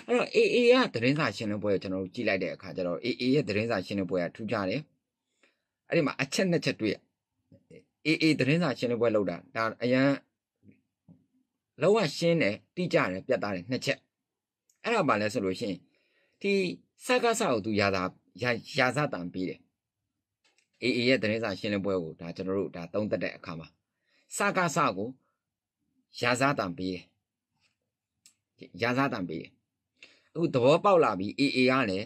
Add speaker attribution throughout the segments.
Speaker 1: အဲ့တော့ AA ကသတင်းစာရှင်းလင်းပွဲကိုကျွန်တော်တို့ကြည့်လိုက်တဲ့အခါကျတော့ AA ရဲ့သတင်းစာရှင်းလင်းပွဲကထူးခြားတယ်အဲ့ဒီမှာအချက်နှစ်ချက်တွေ့ရ AA သတင်းစာရှင်းလင်းပွဲလုပ်တာဒါအရန်လောကရှင်းတယ်တိကျတယ်ပြတ်သားတယ်နှစ်ချက်အဲ့ဒါမှလည်းဆိုလို့ရှိရင်ဒီစကားစာကိုသူရာဇတံပေးတယ် AA ရဲ့သတင်းစာရှင်းလင်းပွဲကိုဒါကျွန်တော်တို့ဒါသုံးသပ်တဲ့အခါမှာစကားစာကိုရာဇတံပေးတယ်ရာဇတံပေးတယ်အခုသဘောပေါက်လာပြီ AA ကလည်း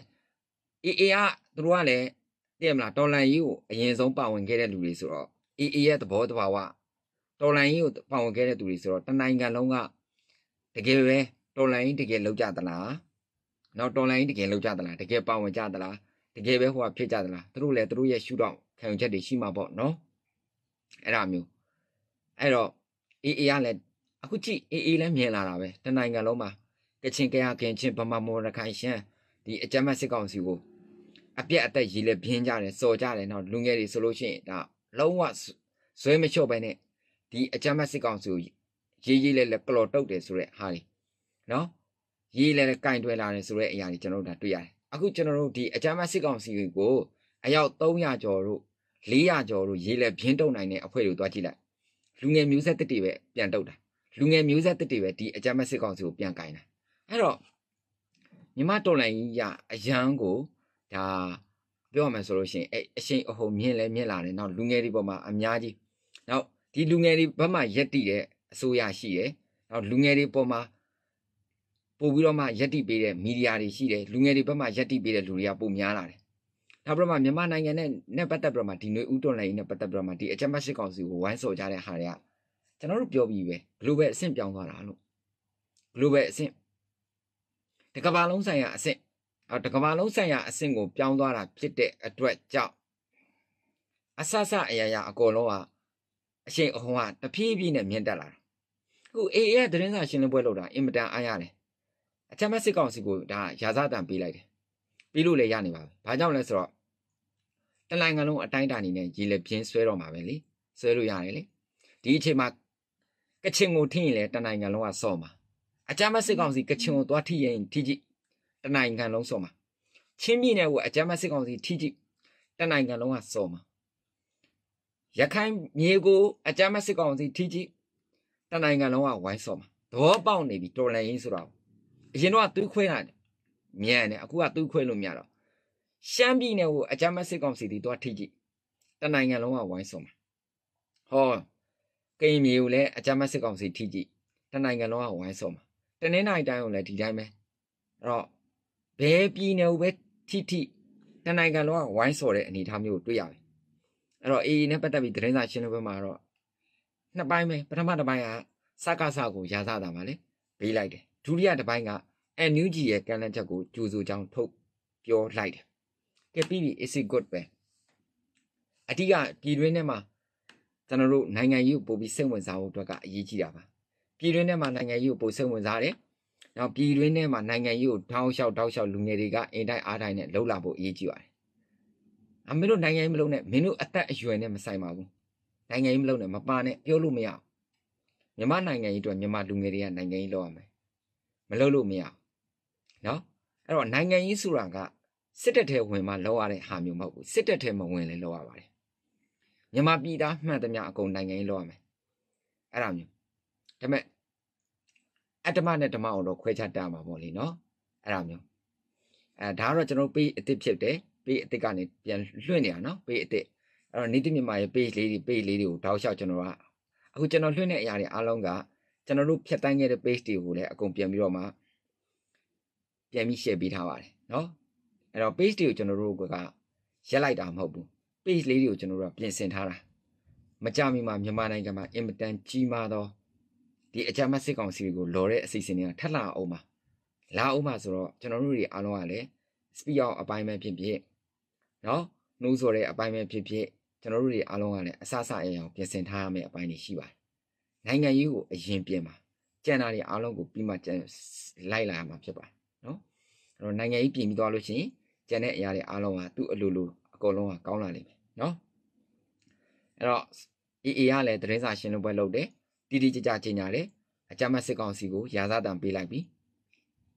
Speaker 1: AA ကသူတို့ကလည်းသိရမလားတော်လန်ကြီးကိုအရင်ဆုံးပါဝင်ခဲ့တဲ့လူတွေဆိုတော့ AA ရဲ့သဘောတဘာဝတော်လန်ကြီးကိုပါဝင်ခဲ့တဲ့သူတွေဆိုတော့တနိုင်ငံလုံးကတကယ်ပဲတော်လန်ကြီးတကယ်လောက်ကြသလားနောက်တော်လန်ကြီးတကယ်လောက်ကြသလားတကယ်ပါဝင်ကြသလားတကယ်ပဲဟိုကဖြစ်ကြသလားသူတို့လည်းသူတို့ရဲ့ရှုထောင့်ခံယူချက်တွေရှိမှာပေါ့နော်အဲ့ဒါမျိုးအဲ့တော့ AA ကလည်းအခုကြည့် AA လည်းမြင်လာတာပဲတနိုင်ငံလုံးမှာကချင်ကရခင်ချင်းဗမာမော်ရခိုင်ရှမ်းဒီအကြမ်းဖက်စစ်ကောင်စီကိုအပြက်အသက်ရည်လည်းပြင်းကြတယ်စော်ကြတယ်နော်လူငယ်တွေဆိုလို့ရှိရင်ဒါလုံးဝဇွဲမလျှော့ပဲနဲ့ဒီအကြမ်းဖက်စစ်ကောင်စီကိုရေးလဲကလော်တုတ်တယ်ဆိုတဲ့ဟာတွေနော်ရေးလဲကင်တွယ်လာတယ်ဆိုတဲ့အရာတွေကျွန်တော်တို့ဒါတွေ့ရတယ်အခုကျွန်တော်တို့ဒီအကြမ်းဖက်စစ်ကောင်စီကိုအယောက်300ကျော်တို့400ကျော်တို့ရေးလဲပြင်းတုံနိုင်တဲ့အဖွဲ့တွေတွားကြည့်လိုက်လူငယ်မျိုးဆက်တစ်တွေပဲပြန်တုတ်တာလူငယ်မျိုးဆက်တစ်တွေပဲဒီအကြမ်းဖက်စစ်ကောင်စီကိုပြန်ကင်တာအဲ့တော့မြမတော်လိုင်းကြီးကအရန်ကိုဒါပြောရမယ်ဆိုလို့ရှိရင်အရှိန်အဟုန်မြင့်လဲမြင့်လာတယ်နောက်လူငယ်တွေပေါ်မှာအများကြီးနောက်ဒီလူငယ်တွေဘက်မှရက်တည်တဲ့အစိုးရရှိတယ်နောက်လူငယ်တွေပေါ်မှာပို့ပြီးတော့မှရက်တည်ပေးတဲ့မီဒီယာတွေရှိတယ်လူငယ်တွေဘက်မှရက်တည်ပေးတဲ့လူတွေကပိုများလာတယ်နောက်ပြီးတော့မှမြန်မာနိုင်ငံနဲ့ပတ်သက်ပြီးတော့မှဒီຫນွေဦးတော်လိုင်းနဲ့ပတ်သက်ပြီးတော့မှဒီအကြမ်းဖက်စစ်ကောင်စီကိုဝိုင်းဆော်ကြတဲ့ဟာတွေကကျွန်တော်တို့ပြောပြီးပဲဘလို့ပဲအဆင့်ပြောင်းသွားတာလို့ဘလို့ပဲအဆင့်တကဘာလုံးဆိုင်ရာအဆင့်တကဘာလုံးဆိုင်ရာအဆင့်ကိုပြောင်းသွားတာဖြစ်တဲ့အတွက်ကြောင့်အဆဆအရာအကုန်လုံးကအရှိန်အဟုန်ကတဖြည်းဖြည်းနဲ့မြင့်တက်လာတာအခု AA ရဲ့သတင်းစာရှင်းလင်းပွဲလုပ်တာအင်မတန်အားရတယ်အချမ်းမစစ်ကောင်စီကိုဒါရာဇတံပေးလိုက်တယ်ပြီးလို့လည်းရနေပါပဲဘာကြောင့်လဲဆိုတော့တနိုင်ငံလုံးအတိုင်းအတာအနေနဲ့ရေလက်ပြင်းဆွဲတော့မှာပဲလေဆွဲလို့ရတယ်လေဒီအချိန်မှာကချင်ကိုထိရင်လည်းတနိုင်ငံလုံးကစော့မှာအချမ်းမစစ်ကောင်စီကချင်ကိုသွားထိရင်ထိကြည့်တနိုင်ငံလုံးစော့မှာချင်းပြည်နယ်ကိုအချမ်းမစစ်ကောင်စီထိကြည့်တနိုင်ငံလုံးကစော့မှာရခိုင်မြေကိုအကြမ်းမဲ့စစ်ကောင်စီထိကြည့်တနိုင်ငံလုံးကဝိုင်းစော်မှာသဘောပေါက်နေပြီတော်လန်ရင်းဆိုတော့အရင်တော့သွေးခွဲတာမြန်တယ်အခုကသွေးခွဲလို့မရတော့ရှမ်းပြည်နယ်ကိုအကြမ်းမဲ့စစ်ကောင်စီတွေတော့ထိကြည့်တနိုင်ငံလုံးကဝိုင်းစော်မှာဟောကရင်မြေကိုလည်းအကြမ်းမဲ့စစ်ကောင်စီထိကြည့်တနိုင်ငံလုံးကဝိုင်းစော်မှာတနင်္လာရီတိုင်းကိုလည်းဒီတိုင်းပဲအဲ့တော့ဘယ်ပြည်နယ်ကိုပဲထိတနိုင်ငံလုံးကဝိုင်းစော်တဲ့အနေအထားမျိုးကိုတွေ့ရတယ်အဲ့တော့ AA နဲ့ပတ်သက်ပြီးသတင်းစာရှင်းလင်းပွဲမှာတော့နှစ်ပိုင်းပဲပထမတစ်ပိုင်းကစကားစကိုရာဇတာပါလေပေးလိုက်တယ်ဒုတိယတစ်ပိုင်းက NUG ရဲ့ကန့်လန့်ချက်ကိုကြိုးစိုးကြောင်းထုတ်ပြောလိုက်တယ်ကဲပြီးပြီ is it good ပဲအဓိကပြည်တွင်းထဲမှာကျွန်တော်တို့နိုင်ငံရေးကိုပို့ပြီးစိတ်ဝင်စားဖို့အတွက်ကအရေးကြီးတာပါပြည်တွင်းထဲမှာနိုင်ငံရေးကိုပို့စိတ်ဝင်စားတယ်နောက်ပြည်တွင်းထဲမှာနိုင်ငံရေးကိုတောက်လျှောက်လူငယ်တွေကအင်တိုင်းအားတိုင်းနဲ့လှုပ်လာဖို့အရေးကြီးပါတယ်မင်းတို့နိုင်ငံရေးမလုပ်နဲ့မင်းတို့အသက်အရွယ်နဲ့မဆိုင်ပါဘူးနိုင်ငံရေးမလုပ်နဲ့မပါနဲ့ပြောလို့မရအောင်မြန်မာနိုင်ငံရေးအတွက်မြန်မာလူငယ်တွေကနိုင်ငံရေးလုပ်ရမယ်မလုပ်လို့မရအောင်နော်အဲ့တော့နိုင်ငံရေးဆိုတာကစစ်တပ်ထဲဝင်မှလုပ်ရတဲ့ဟာမျိုးမဟုတ်ဘူးစစ်တပ်ထဲမဝင်လည်းလုပ်ရပါတယ်မြန်မာပြည်သားမှန်သမျှအကုန်နိုင်ငံရေးလုပ်ရမယ်အဲ့ဒါမျိုးဒါပေမဲ့အတ္တမနဲ့ဓမ္မအောင်တော့ခွဲခြားတတ်မှာပေါ့လေနော်အဲ့ဒါမျိုးဒါကတော့ကျွန်တော်ပေးအစ်စ်ဖြစ်တယ်ပေးအစ်စ်ကနေပြန်လွှင့်နေတာနော်ပေးအစ်စ်အဲ့တော့နေတိမြန်မာရဲ့ပေးလေးတွေကိုတောက်လျှောက်ကျွန်တော်ကအခုကျွန်တော်လွှင့်တဲ့အရာတွေအားလုံးကကျွန်တော်တို့ဖြတ်တန်းခဲ့တဲ့ page တွေကိုလည်းအကုန်ပြန်ပြီးတော့မှပြန်ပြီး share ပေးထားပါတယ်နော်အဲ့တော့ page တွေကိုကျွန်တော်တို့ကရက်လိုက်တာမဟုတ်ဘူး page လေးတွေကိုကျွန်တော်တို့ကပြင်ဆင်ထားတာမကြမီမှာမြန်မာနိုင်ငံမှာအင်မတန်ကြီးမားသောဒီအကြမ်းဖက်စစ်ကောင်စီကိုလော်တဲ့အစီအစဉ်တွေကထပ်လာအောင်ပါလာအောင်ပါဆိုတော့ကျွန်တော်တို့တွေအားလုံးကလည်း speed out အပိုင်းပဲဖြစ်ဖြစ်နော်နှိုးဆော်တဲ့အပိုင်းပဲဖြစ်ဖြစ်ကျွန်တော်တို့တွေအားလုံးကလည်းအဆအဆအအောင်ပြင်ဆင်ထားရမယ့်အပိုင်းတွေရှိပါတယ်နိုင်ငံရေးကိုအရင်ပြင်ပါကြံတာတွေအားလုံးကိုပြီးမှလိုက်လာရမှာဖြစ်ပါတယ်နော်အဲ့တော့နိုင်ငံရေးပြင်ပြီးသွားလို့ရှိရင်ကြံတဲ့အရာတွေအားလုံးကသူ့အလိုလိုအကုန်လုံးကကောင်းလာလိမ့်မယ်နော်အဲ့တော့ AA ကလည်းသတင်းစာရှင်းလင်းပွဲလုပ်တယ်တိတိကျကျကြေညာတယ်အကြမ်းဖက်စစ်ကောင်စီကိုရာဇတံပေးလိုက်ပြီ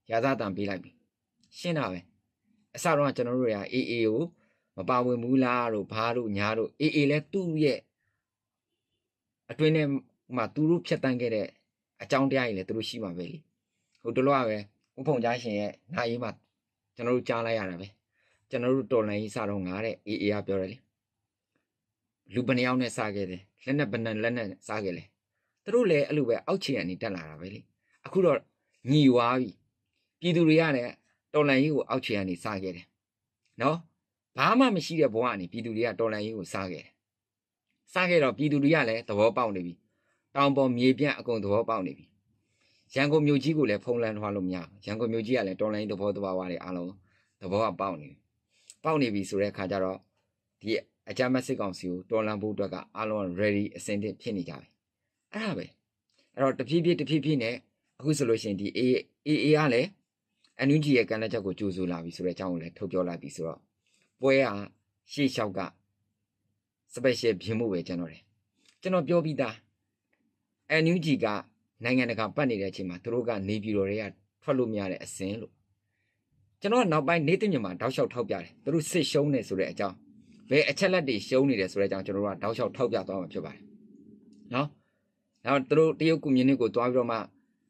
Speaker 1: ရာဇတန်ပေးလိုက်ပြီရှင်းတာပဲအစတော့ကျွန်တော်တို့တွေကအေးအေးကိုမပါဝင်ဘူးလားတို့ဘာတို့ညာတို့အေးအေးလဲသူ့ရဲ့အတွင်းထဲမှာသူတို့ဖြတ်တန်းခဲ့တဲ့အကြောင်းတရားကြီးလဲသူတို့ရှိမှာပဲလေဟိုတလောကပဲဥဖုံကြားရှင်ရဲ့နာရေးမှာကျွန်တော်တို့ကြားလိုက်ရတာပဲကျွန်တော်တို့တော်လိုင်းကြီးစတော့ငါတဲ့အေးအေးကပြောတယ်လေလူဘယ်နှယောက်နဲ့စားခဲ့တယ်လက်နဲ့ဘယ်နှလက်နဲ့စားခဲ့လဲသူတို့လည်းအဲ့လိုပဲအောက်ခြေကနေတက်လာတာပဲလေအခုတော့ညီဝါပြီပြည်သူတွေကလည်းတော်လိုင်းကြီးကိုအောက်ခြေကနေစားခဲ့တယ်နော်ဘာမှမရှိတဲ့ဘဝကနေပြည်သူတွေကတော်လိုင်းကြီးကိုစားခဲ့တယ်စားခဲ့တော့ပြည်သူတွေကလည်းသဘောပေါက်နေပြီတောင်ပေါ်မြေပြန့်အကုန်သဘောပေါက်နေပြီရန်ကုန်မြို့ကြီးကိုလည်းဖုံးလန်းထွားလို့မရရန်ကုန်မြို့ကြီးကလည်းတော်လိုင်းသဘောတဘာဝတွေအားလုံးသဘောကပေါက်နေပြီဆိုတဲ့အခါကျတော့ဒီအကြမ်းမဲ့စစ်ကောင်စီကိုတော်လန်ဖို့အတွက်ကအားလုံး ready အစင်သင့်ဖြစ်နေကြပြီအဲ့ဒါပဲအဲ့တော့တဖြည်းဖြည်းနဲ့အခုဆိုလို့ရှိရင်ဒီ AA ကလည်း NUG ရဲ့ကဏ္ဍချက်ကိုကြိုးဆိုလာပြီဆိုတဲ့အကြောင်းကိုလည်းထုတ်ပြောလိုက်ပြီဆိုတော့ပွဲကရှေ့လျှောက်က special ပြင်မှုပဲကျွန်တော်ပြောပြီးသား NUG ကနိုင်ငံတကာပတ်နေတဲ့အချိန်မှာသူတို့ကနေပြည်တော်တွေကထွက်လို့မရတဲ့အစင်လို့ကျွန်တော်နောက်ပိုင်းနေသိမြမှာတောက်လျှောက်ထောက်ပြတယ်သူတို့စစ်ရှုံးနေဆိုတဲ့အကြောင်းဘယ်အချက်လက်တွေရှုံးနေတယ်ဆိုတဲ့အကြောင်းကျွန်တော်တို့ကတောက်လျှောက်ထောက်ပြသွားမှာဖြစ်ပါတယ်နော်နောက်သူတို့တရုတ်ကွန်မြူနတီကိုတွားပြီးတော့မှ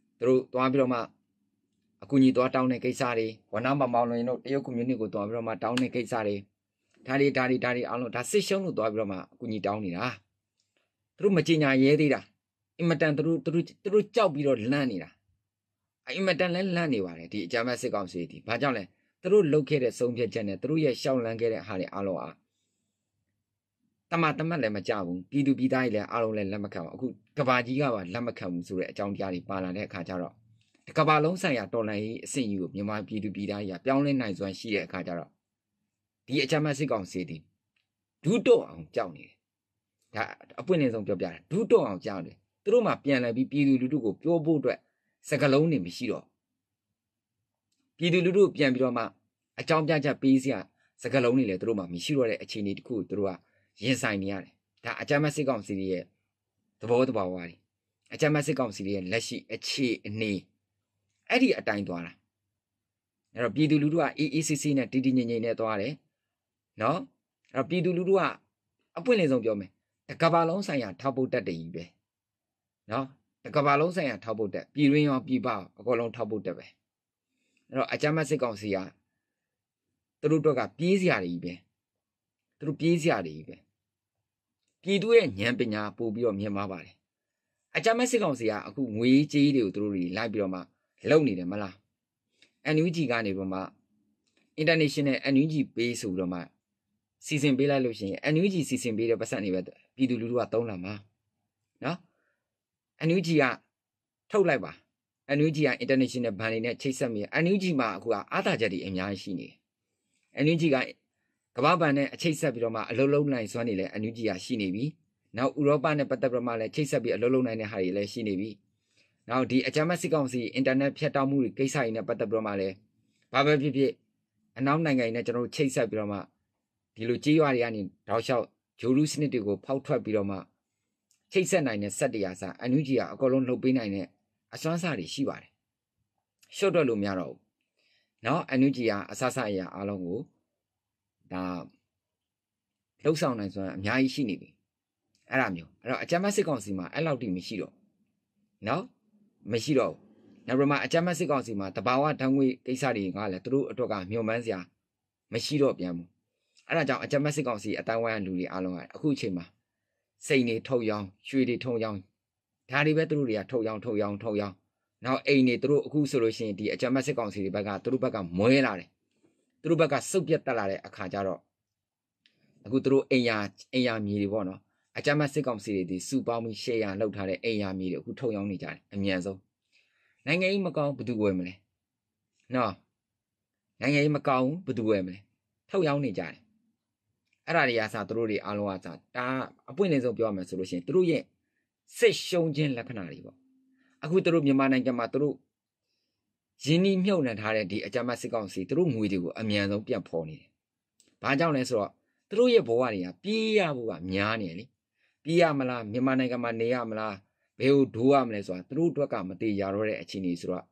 Speaker 1: အကူအညီသွားတောင်းတဲ့ကိစ္စတွေဝနမမောင်လွင်တို့တရုတ်ကွန်မြူနတီကိုတွားပြီးတော့မှတောင်းတဲ့ကိစ္စတွေဒါတွေအားလုံးဒါစစ်ရှုံးလို့တွားပြီးတော့မှအကူအညီတောင်းနေတာသူတို့မကြေညာရဲသေးတာအင်မတန်သူတို့ကြောက်ပြီးတော့လန့်နေတာအင်မတန်လည်းလန့်နေပါတယ်ဒီအကြမ်းဖက်စစ်ကောင်စီတီဘာကြောင့်လဲသူတို့လှုပ်ခဲ့တဲ့ဆုံးဖြတ်ချက်နဲ့သူတို့ရဲ့ရှောက်လန်းခဲ့တဲ့ဟာတွေအားလုံးအားတမတ်လည်းမကြဘူးပြည်သူပြည်သားတွေလည်းအားလုံးလည်းလက်မခံဘူးအခုကဘာကြီးကပါလက်မခံဘူးဆိုတဲ့အကြောင်းတရားတွေပါလာတဲ့အခါကျတော့ကဘာလုံးဆိုင်ရာတော်လှန်ရေးအဆင့်ကြီးကိုမြန်မာပြည်သူပြည်သားတွေကပြောင်းလဲနိုင်စွမ်းရှိတဲ့အခါကျတော့ဒီအကြမ်းဖက်စစ်ကောင်စီတီဒုတော့အောင်ကြောက်နေတယ်ဒါအပွင့်လင်းဆုံးပြောပြတယ်ဒုတော့အောင်ကြောက်တယ်သူတို့မှပြန်လာပြီးပြည်သူလူထုကိုပြောဖို့အတွက်စကလုံးနေမရှိတော့ပြည်သူလူထုပြန်ပြီးတော့မှအကြောင်းပြချက်ပေးစရာစကလုံးတွေလည်းသူတို့မှမရှိတော့တဲ့အခြေအနေတစ်ခုကိုသူတို့ကရင်ဆိုင်နေရတယ်ဒါအကြမ်းဖက်စစ်ကောင်စီရဲ့သဘောတဘာဝတွေအကြမ်းဖက်စစ်ကောင်စီရဲ့လက်ရှိအခြေအနေအဲ့ဒီအတိုင်းသွားတာအဲ့တော့ပြည်သူလူထုက AACC နဲ့တည်တည်ငြိမ်ငြိမ်နဲ့သွားတယ်နော်အဲ့တော့ပြည်သူလူထုကအပွင့်လင်းဆုံးပြောမယ်တကဘာလုံးဆိုင်ရာထောက်ပို့တက်တယ်ကြီးပဲနော်တကဘာလုံးဆိုင်ရာထောက်ပို့တက်ပြည်ရင်းရောပြည်ပအကုန်လုံးထောက်ပို့တက်ပဲအဲ့တော့အကြမ်းဖက်စစ်ကောင်စီကသူတို့တော့ကပြေးစရာတွေကြီးပဲသူတို့ပြေးစရာတွေကြီးပဲပြည်သူရဲ့ဉာဏ်ပညာပို့ပြီးတော့မြင်ပါပါတယ်အကြမ်းဖက်စစ်ကောင်စီကအခုငွေကြေးတွေကိုသူတို့တွေလိုက်ပြီးတော့မှလုံနေတယ်မလား NUG ကနေပြီးတော့မှ international NUG ပေးဆိုပြီးတော့မှစီစဉ်ပေးလိုက်လို့ရှိရင် NUG စီစဉ်ပေးတဲ့ပတ်စံတွေပဲပြည်သူလူထုကသုံးလာမှာနော် NUG ကထုတ်လိုက်ပါ NUG က international ဘဏ်တွေနဲ့ချိတ်ဆက်မိNUG မှာအခုကအားသာချက်တွေအများကြီးရှိနေတယ် NUG ကကမ္ဘာဘဏ်နဲ့အချိတ်ဆက်ပြီးတော့မှအလုံးလုံးနိုင်စွမ်းနေလဲ NUG ကရှိနေပြီနောက်ဥရောပနဲ့ပတ်သက်ပြီးတော့မှလည်းချိတ်ဆက်ပြီးအလုံးလုံးနိုင်တဲ့ဟာတွေလည်းရှိနေပြီနောက်ဒီအကြမ်းဖက်စစ်ကောင်စီအင်တာနက်ဖြတ်တောက်မှုတွေကိစ္စတွေနဲ့ပတ်သက်ပြီးတော့မှလည်းဘာပဲဖြစ်ဖြစ်အနောက်နိုင်ငံတွေနဲ့ကျွန်တော်တို့ချိတ်ဆက်ပြီးတော့မှဒီလိုကြေးရွာတွေကနေတောက်လျှောက်ဂျိုလူစနစ်တွေကိုဖောက်ထွက်ပြီးတော့မှချိတ်ဆက်နိုင်တဲ့စက်တရားစား NUG ကအကုန်လုံးလှုပ်ပေးနိုင်တဲ့အစွမ်းစားတွေရှိပါတယ်ရှုပ်တော့လို့မရတော့ဘူးနော် NUG ကအဆဆအရာအားလုံးကိုဒါလှုပ်ဆောင်နိုင်စွမ်းအများကြီးရှိနေပြီအဲ့ဒါမျိုးအဲ့တော့အကြမ်းဖက်စစ်ကောင်စီမှာအဲ့လောက်တိမရှိတော့နော်မရှိတော့နောက်ပြီးမှအကြမ်းဖက်စစ်ကောင်စီမှာတဘာဝဓာတ်ငွေကိစ္စတွေကလည်းသူတို့အတွက်ကမျှော်မှန်းစရာမရှိတော့ပြန်ဘူးအဲ့ဒါကြောင့်အကြမ်းဖက်စစ်ကောင်စီအတိုင်းဝိုင်းလူတွေအားလုံးကအခုအချိန်မှာစိန်တွေထုတ်ရောင်းရွှေတွေထုံရောင်းဒါတွေပဲသူတို့တွေကထုတ်ရောင်းနောက်အိမ်တွေသူတို့အခုဆိုလို့ရှိရင်ဒီအကြမ်းဖက်စစ်ကောင်စီတွေဘက်ကသူတို့ဘက်ကမွဲလာတယ်သူတို့ဘက်ကစုပ်ပြတ်တက်လာတဲ့အခါကျတော့အခုသူတို့အိမ်ယာမြေတွေပေါ့နော်အကြမ်းဖက်စစ်ကောင်စီတွေဒီစုပေါင်းပြီးရှယ်ယာလောက်ထားတဲ့အိမ်ယာမြေတွေအခုထုတ်ရောင်းနေကြတယ်အမြန်ဆုံးနိုင်ငံရေးမကောင်းဘယ်သူဝယ်မလဲနော်နိုင်ငံရေးမကောင်းဘယ်သူဝယ်မလဲထုတ်ရောင်းနေကြတယ်အဲ့ဒါတွေကစားသူတို့တွေအားလုံးကစားဒါအပွင့်လင်းဆုံးပြောရမယ်ဆိုလို့ရှိရင်သူတို့ရဲ့စစ်ရှုံးခြင်းလက္ခဏာတွေပေါ့အခုသူတို့မြန်မာနိုင်ငံမှာသူတို့ရင်းနှီးမြှုပ်နှံထားတဲ့ဒီအကြမ်းဖက်စစ်ကောင်စီသူတို့ငွေတွေကိုအမြန်ဆုံးပြန်ဖော်နေတယ်ဘာကြောင့်လဲဆိုတော့သူတို့ရဲ့ဘဝတွေကပြေးရဖို့ကများနေလေပြေးရမလားမြန်မာနိုင်ငံမှာနေရမလားဘယ်ကိုဒိုးရမလဲဆိုတာသူတို့အတွက်ကမသေးရတော့တဲ့အခြေအနေဆိုတော့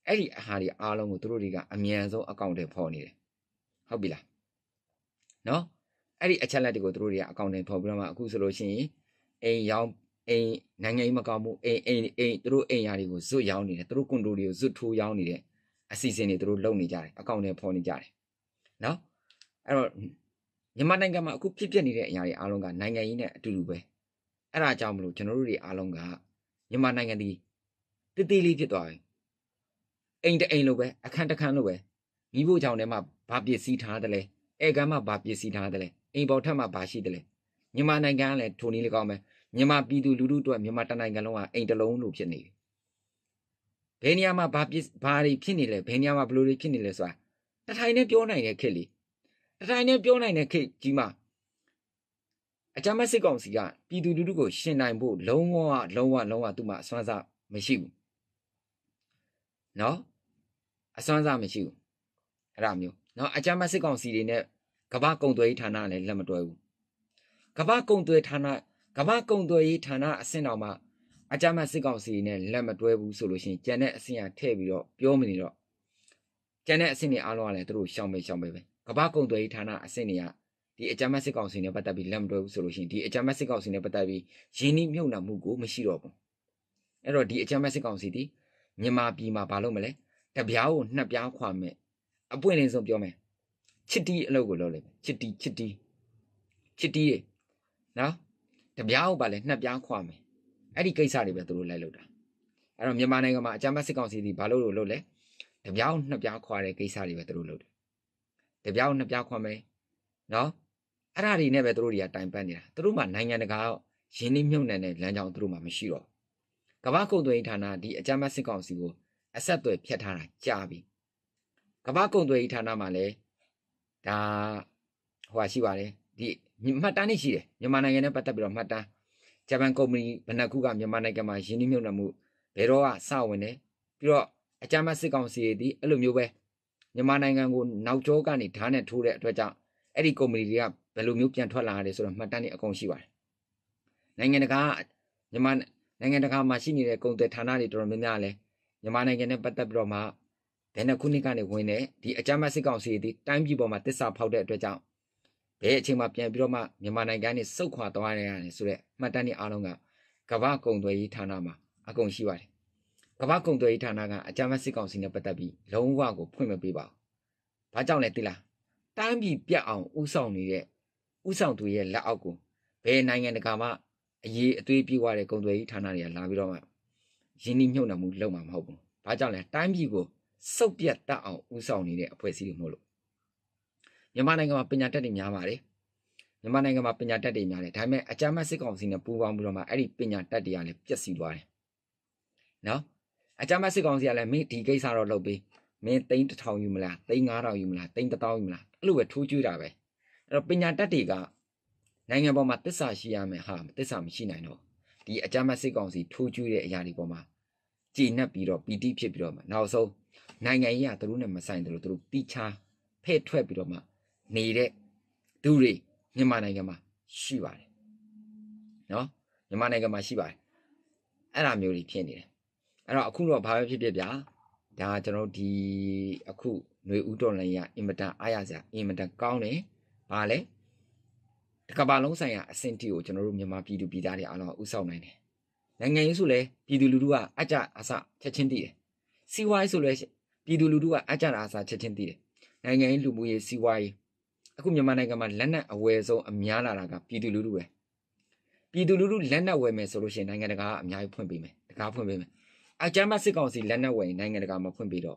Speaker 1: အဲ့ဒီအာဟာတွေအားလုံးကိုသူတို့တွေကအမြန်ဆုံးအကောင့်တွေဖော်နေတယ်ဟုတ်ပြီလားနော်အဲ့ဒီအချက်လက်တွေကိုသူတို့တွေကအကောင့်တွေဖော်ပြီးတော့မှအခုဆိုလို့ရှိရင်အိမ်ရောင်းအိမ်နိုင်ငံရေးမကောင်းဘူးအိမ်သူတို့အိမ်ယာတွေကိုဇွတ်ရောင်းနေတယ်သူတို့ကွန်ဒိုတွေကိုဇွတ်ထိုးရောင်းနေတယ်အစီအစဉ်တွေသူတို့လုပ်နေကြတယ်အကောင့်တွေဖော်နေကြတယ်နော်အဲ့တော့မြန်မာနိုင်ငံမှာအခုဖြစ်ပျက်နေတဲ့အရာတွေအားလုံးကနိုင်ငံရေးနဲ့အတူတူပဲအဲ့ဒါကြောင့်မလို့ကျွန်တော်တို့တွေအားလုံးကမြန်မာနိုင်ငံဒီတည်တည်လေးဖြစ်သွားပြီအိမ်တအိမ်လိုပဲအခန်းတစ်ခန်းလိုပဲမိဖို့ကြောင့်ထဲမှာဘာပစ္စည်းထားတယ်လဲဧကန်းမှာဘာပစ္စည်းထားတယ်လဲအိမ်ပေါ်ထက်မှာဘာရှိတယ်လဲမြန်မာနိုင်ငံကလည်းထိုနည်းလေးကောင်းပဲမြန်မာပြည်သူလူထုအတွက်မြန်မာတိုင်းနိုင်ငံလုံးကအိမ်တစ်လုံးလို့ဖြစ်နေပြီဘယ်နေရာမှာဘာတွေဖြစ်နေလဲဘယ်နေရာမှာဘလို့တွေဖြစ်နေလဲဆိုတာတထိုင်နဲ့ပြောနိုင်တဲ့ခေတ်လေတထိုင်နဲ့ပြောနိုင်တဲ့ခေတ်ကြီးမှာအကြမ်းမဲ့စစ်ကောင်စီကပြည်သူလူထုကိုရှင်နိုင်ဖို့လုံးဝသူ့မှာအစွမ်းစားမရှိဘူးနော်အစွမ်းစားမရှိဘူးအဲ့ဒါမျိုးနော်အကြမ်းမဲ့စစ်ကောင်စီတွေနဲ့ကမ္ဘာကုံသွေးဌာနလည်းလက်မတွဲဘူးကမ္ဘာကုံသွေးဌာနအဆင့်တော်မှာအကြမ်းမဲ့စစ်ကောင်စီနဲ့လက်မတွဲဘူးဆိုလို့ရှိရင်ကျန်တဲ့အဆင့်ကထည့်ပြီးတော့ပြောမနေတော့ကျန်တဲ့အဆင့်တွေအားလုံးကလည်းသူတို့ရှောင်ပဲကမ္ဘာကုံသွေးဌာနအဆင့်တွေကဒီအကြမ်းမဲ့စစ်ကောင်စီနဲ့ပတ်သက်ပြီးလက်မတွဲဘူးဆိုလို့ရှိရင်ဒီအကြမ်းမဲ့စစ်ကောင်စီနဲ့ပတ်သက်ပြီးရင်းနှီးမြှုပ်နှံမှုကိုမရှိတော့ဘူးအဲ့တော့ဒီအကြမ်းမဲ့စစ်ကောင်စီဒီမြန်မာပြည်မှာဘာလုပ်မလဲတပြားကိုနှစ်ပြားခွာမယ်အပွင့်လင်းဆုံးပြောမယ်ချစ်တီးအလုပ်ကိုလုပ်လိုက်ချစ်တီးရေနော်တပြားကိုပါလဲနှစ်ပြားခွာမယ်အဲ့ဒီကိစ္စတွေပဲသူတို့လိုက်လုပ်တာအဲ့တော့မြန်မာနိုင်ငံမှာအကြမ်းဖက်စစ်ကောင်စီဒီဘာလို့လုပ်လဲတပြားကိုနှစ်ပြားခွာတဲ့ကိစ္စတွေပဲသူတို့လုပ်တယ်တပြားကိုနှစ်ပြားခွာမယ်နော်အဲ့ဒါတွေနဲ့ပဲသူတို့တွေကတိုင်ပတ်နေတာသူတို့မှနိုင်ငံတကာရင်းနှီးမြှုပ်နှံတဲ့လမ်းကြောင်းသူတို့မှမရှိတော့ကမ္ဘာကုန်သွယ်ရေးဌာနဒီအကြမ်းဖက်စစ်ကောင်စီကိုအဆက်အသွယ်ဖြတ်ထားတာကြာပြီကမ္ဘာကုန်သွယ်ရေးဌာနမှာလည်းဒါဟိုရှိပါတယ်ဒီမှတ်တမ်းတွေရှိတယ်မြန်မာနိုင်ငံနဲ့ပတ်သက်ပြီးတော့မှတ်တမ်းဂျပန်ကုမ္ပဏီဘဏ္ဍာကုကမြန်မာနိုင်ငံမှာရင်းနှီးမြှုပ်နှံမှုဘယ်တော့ကစဝင်တယ်ပြီးတော့အကြမ်းဖက်စစ်ကောင်စီတွေဒီအဲ့လိုမျိုးပဲမြန်မာနိုင်ငံကိုနောက်ကျောကနေဓာတ်နဲ့ထိုးတဲ့အတွက်ကြောင့်အဲ့ဒီကုမ္ပဏီတွေကဘယ်လိုမျိုးပြန်ထွက်လာရတယ်ဆိုတော့မှတ်တမ်းတွေအကုန်ရှိပါတယ်နိုင်ငံတကာမြန်မာနိုင်ငံတကာမှာရှိနေတဲ့ကုန်သွယ်ဌာနတွေတော်တော်များများလဲမြန်မာနိုင်ငံနဲ့ပတ်သက်ပြီးတော့မှဘယ်နှခုနှစ်ကနေဝင်တယ်ဒီအကြမ်းဖက်စစ်ကောင်စီတွေတိုင်းပြည်ပေါ်မှာတစ္ဆာဖောက်တဲ့အတွက်ကြောင့်ဘယ်အချိန်မှပြန်ပြီးတော့မှမြန်မာနိုင်ငံကနေစုခွာသွားရတယ်ဆိုတော့မှတ်တမ်းတွေအားလုံးကကမ္ဘာကုန်သွယ်ရေးဌာနမှာအကုန်ရှိပါတယ်ကမ္ဘာကုန်သွယ်ရေးဌာနကအကြမ်းဖက်စစ်ကောင်စီနဲ့ပတ်သက်ပြီးလုံးဝကိုဖွင့်မပေးပါဘူး။ဘာကြောင့်လဲသိလား။တိုင်းပြည်ပြတ်အောင်ဥဆောင်နေတဲ့ဥဆောင်သူရဲ့လက်အောက်ကိုဘယ်နိုင်ငံတကာမှအရေးအသွေးပြေးသွားတဲ့ကုန်သွယ်ရေးဌာနတွေကလာပြီးတော့မှရင်းနှီးမြှုပ်နှံမှုလုပ်မှာမဟုတ်ဘူး။ဘာကြောင့်လဲတိုင်းပြည်ကိုစုပ်ပြတ်တတ်အောင်ဥဆောင်နေတဲ့အဖွဲ့အစည်းတွေမဟုတ်လို့မြန်မာနိုင်ငံမှာပညာတတ်တွေများပါတယ်မြန်မာနိုင်ငံမှာပညာတတ်တွေများတယ်ဒါပေမဲ့အကြမ်းဖက်စစ်ကောင်စီနဲ့ပူးပေါင်းပြီးတော့မှအဲ့ဒီပညာတတ်တွေကလည်းပျက်စီးသွားတယ်နော်အကြမ်းဖက်စစ်ကောင်စီကလည်းမင်းဒီကိစ္စတော့လုပ်ပေးမင်းသိန်း1000ယူမလားသိန်း9000ယူမလားသိန်း1000ယူမလားအဲ့လိုပဲထိုးကျွေးတာပဲအဲ့တော့ပညာတတ်တွေကနိုင်ငံပေါ်မှာတစ္ဆာရှိရမယ်ဟာတစ္ဆာမရှိနိုင်တော့ဒီအကြမ်းဖက်စစ်ကောင်စီထိုးကျွေးတဲ့အရာတွေပေါ်မှာကြည်နှက်ပြီးတော့ပီတိဖြစ်ပြီးတော့မှနောက်ဆုံးနိုင်ငံရေးကသူတို့နဲ့မဆိုင်တယ်လို့သူတို့တိချာဖဲ့ထွက်ပြီးတော့မှနေတဲ့သူတွေမြန်မာနိုင်ငံမှာရှိပါတယ်နော်မြန်မာနိုင်ငံမှာရှိပါတယ်အဲ့ဒါမျိုးတွေဖြစ်နေတယ်အဲ့တော့အခုတော့ဘာပဲဖြစ်ဖြစ်ဗျာဒါကျွန်တော်ဒီအခုຫນွေဦးတော်လိုင်းရအင်မတန်အားရစရာအင်မတန်ကောင်းတယ်ဘာလဲတကဘာလုံးဆိုင်ရာအဆင့်တီကိုကျွန်တော်တို့မြန်မာပြည်သူပြည်သားတွေအားလုံးဥဆောင်နိုင်တယ်နိုင်ငံရေးဆိုလဲပြည်သူလူထုကအကြအစချက်ချင်းတည်တယ်စီးပွားရေးဆိုလဲပြည်သူလူထုကအကြအစချက်ချင်းတည်တယ်နိုင်ငံရေးလူမှုရေးစီးပွားရေးအခုမြန်မာနိုင်ငံမှာလက်နက်အဝယ်ဆုံးအများလာတာကပြည်သူလူထုပဲပြည်သူလူထုလက်နက်ဝယ်မယ်ဆိုလို့ရှိရင်နိုင်ငံတကာကအများကြီးဖွင့်ပေးမယ်တကားဖွင့်ပေးမယ်အကြမ်းဖက်စစ်ကောင်စီလက်နက်ဝယ်နိုင်ငံတကာမှာဖွင့်ပေးတော့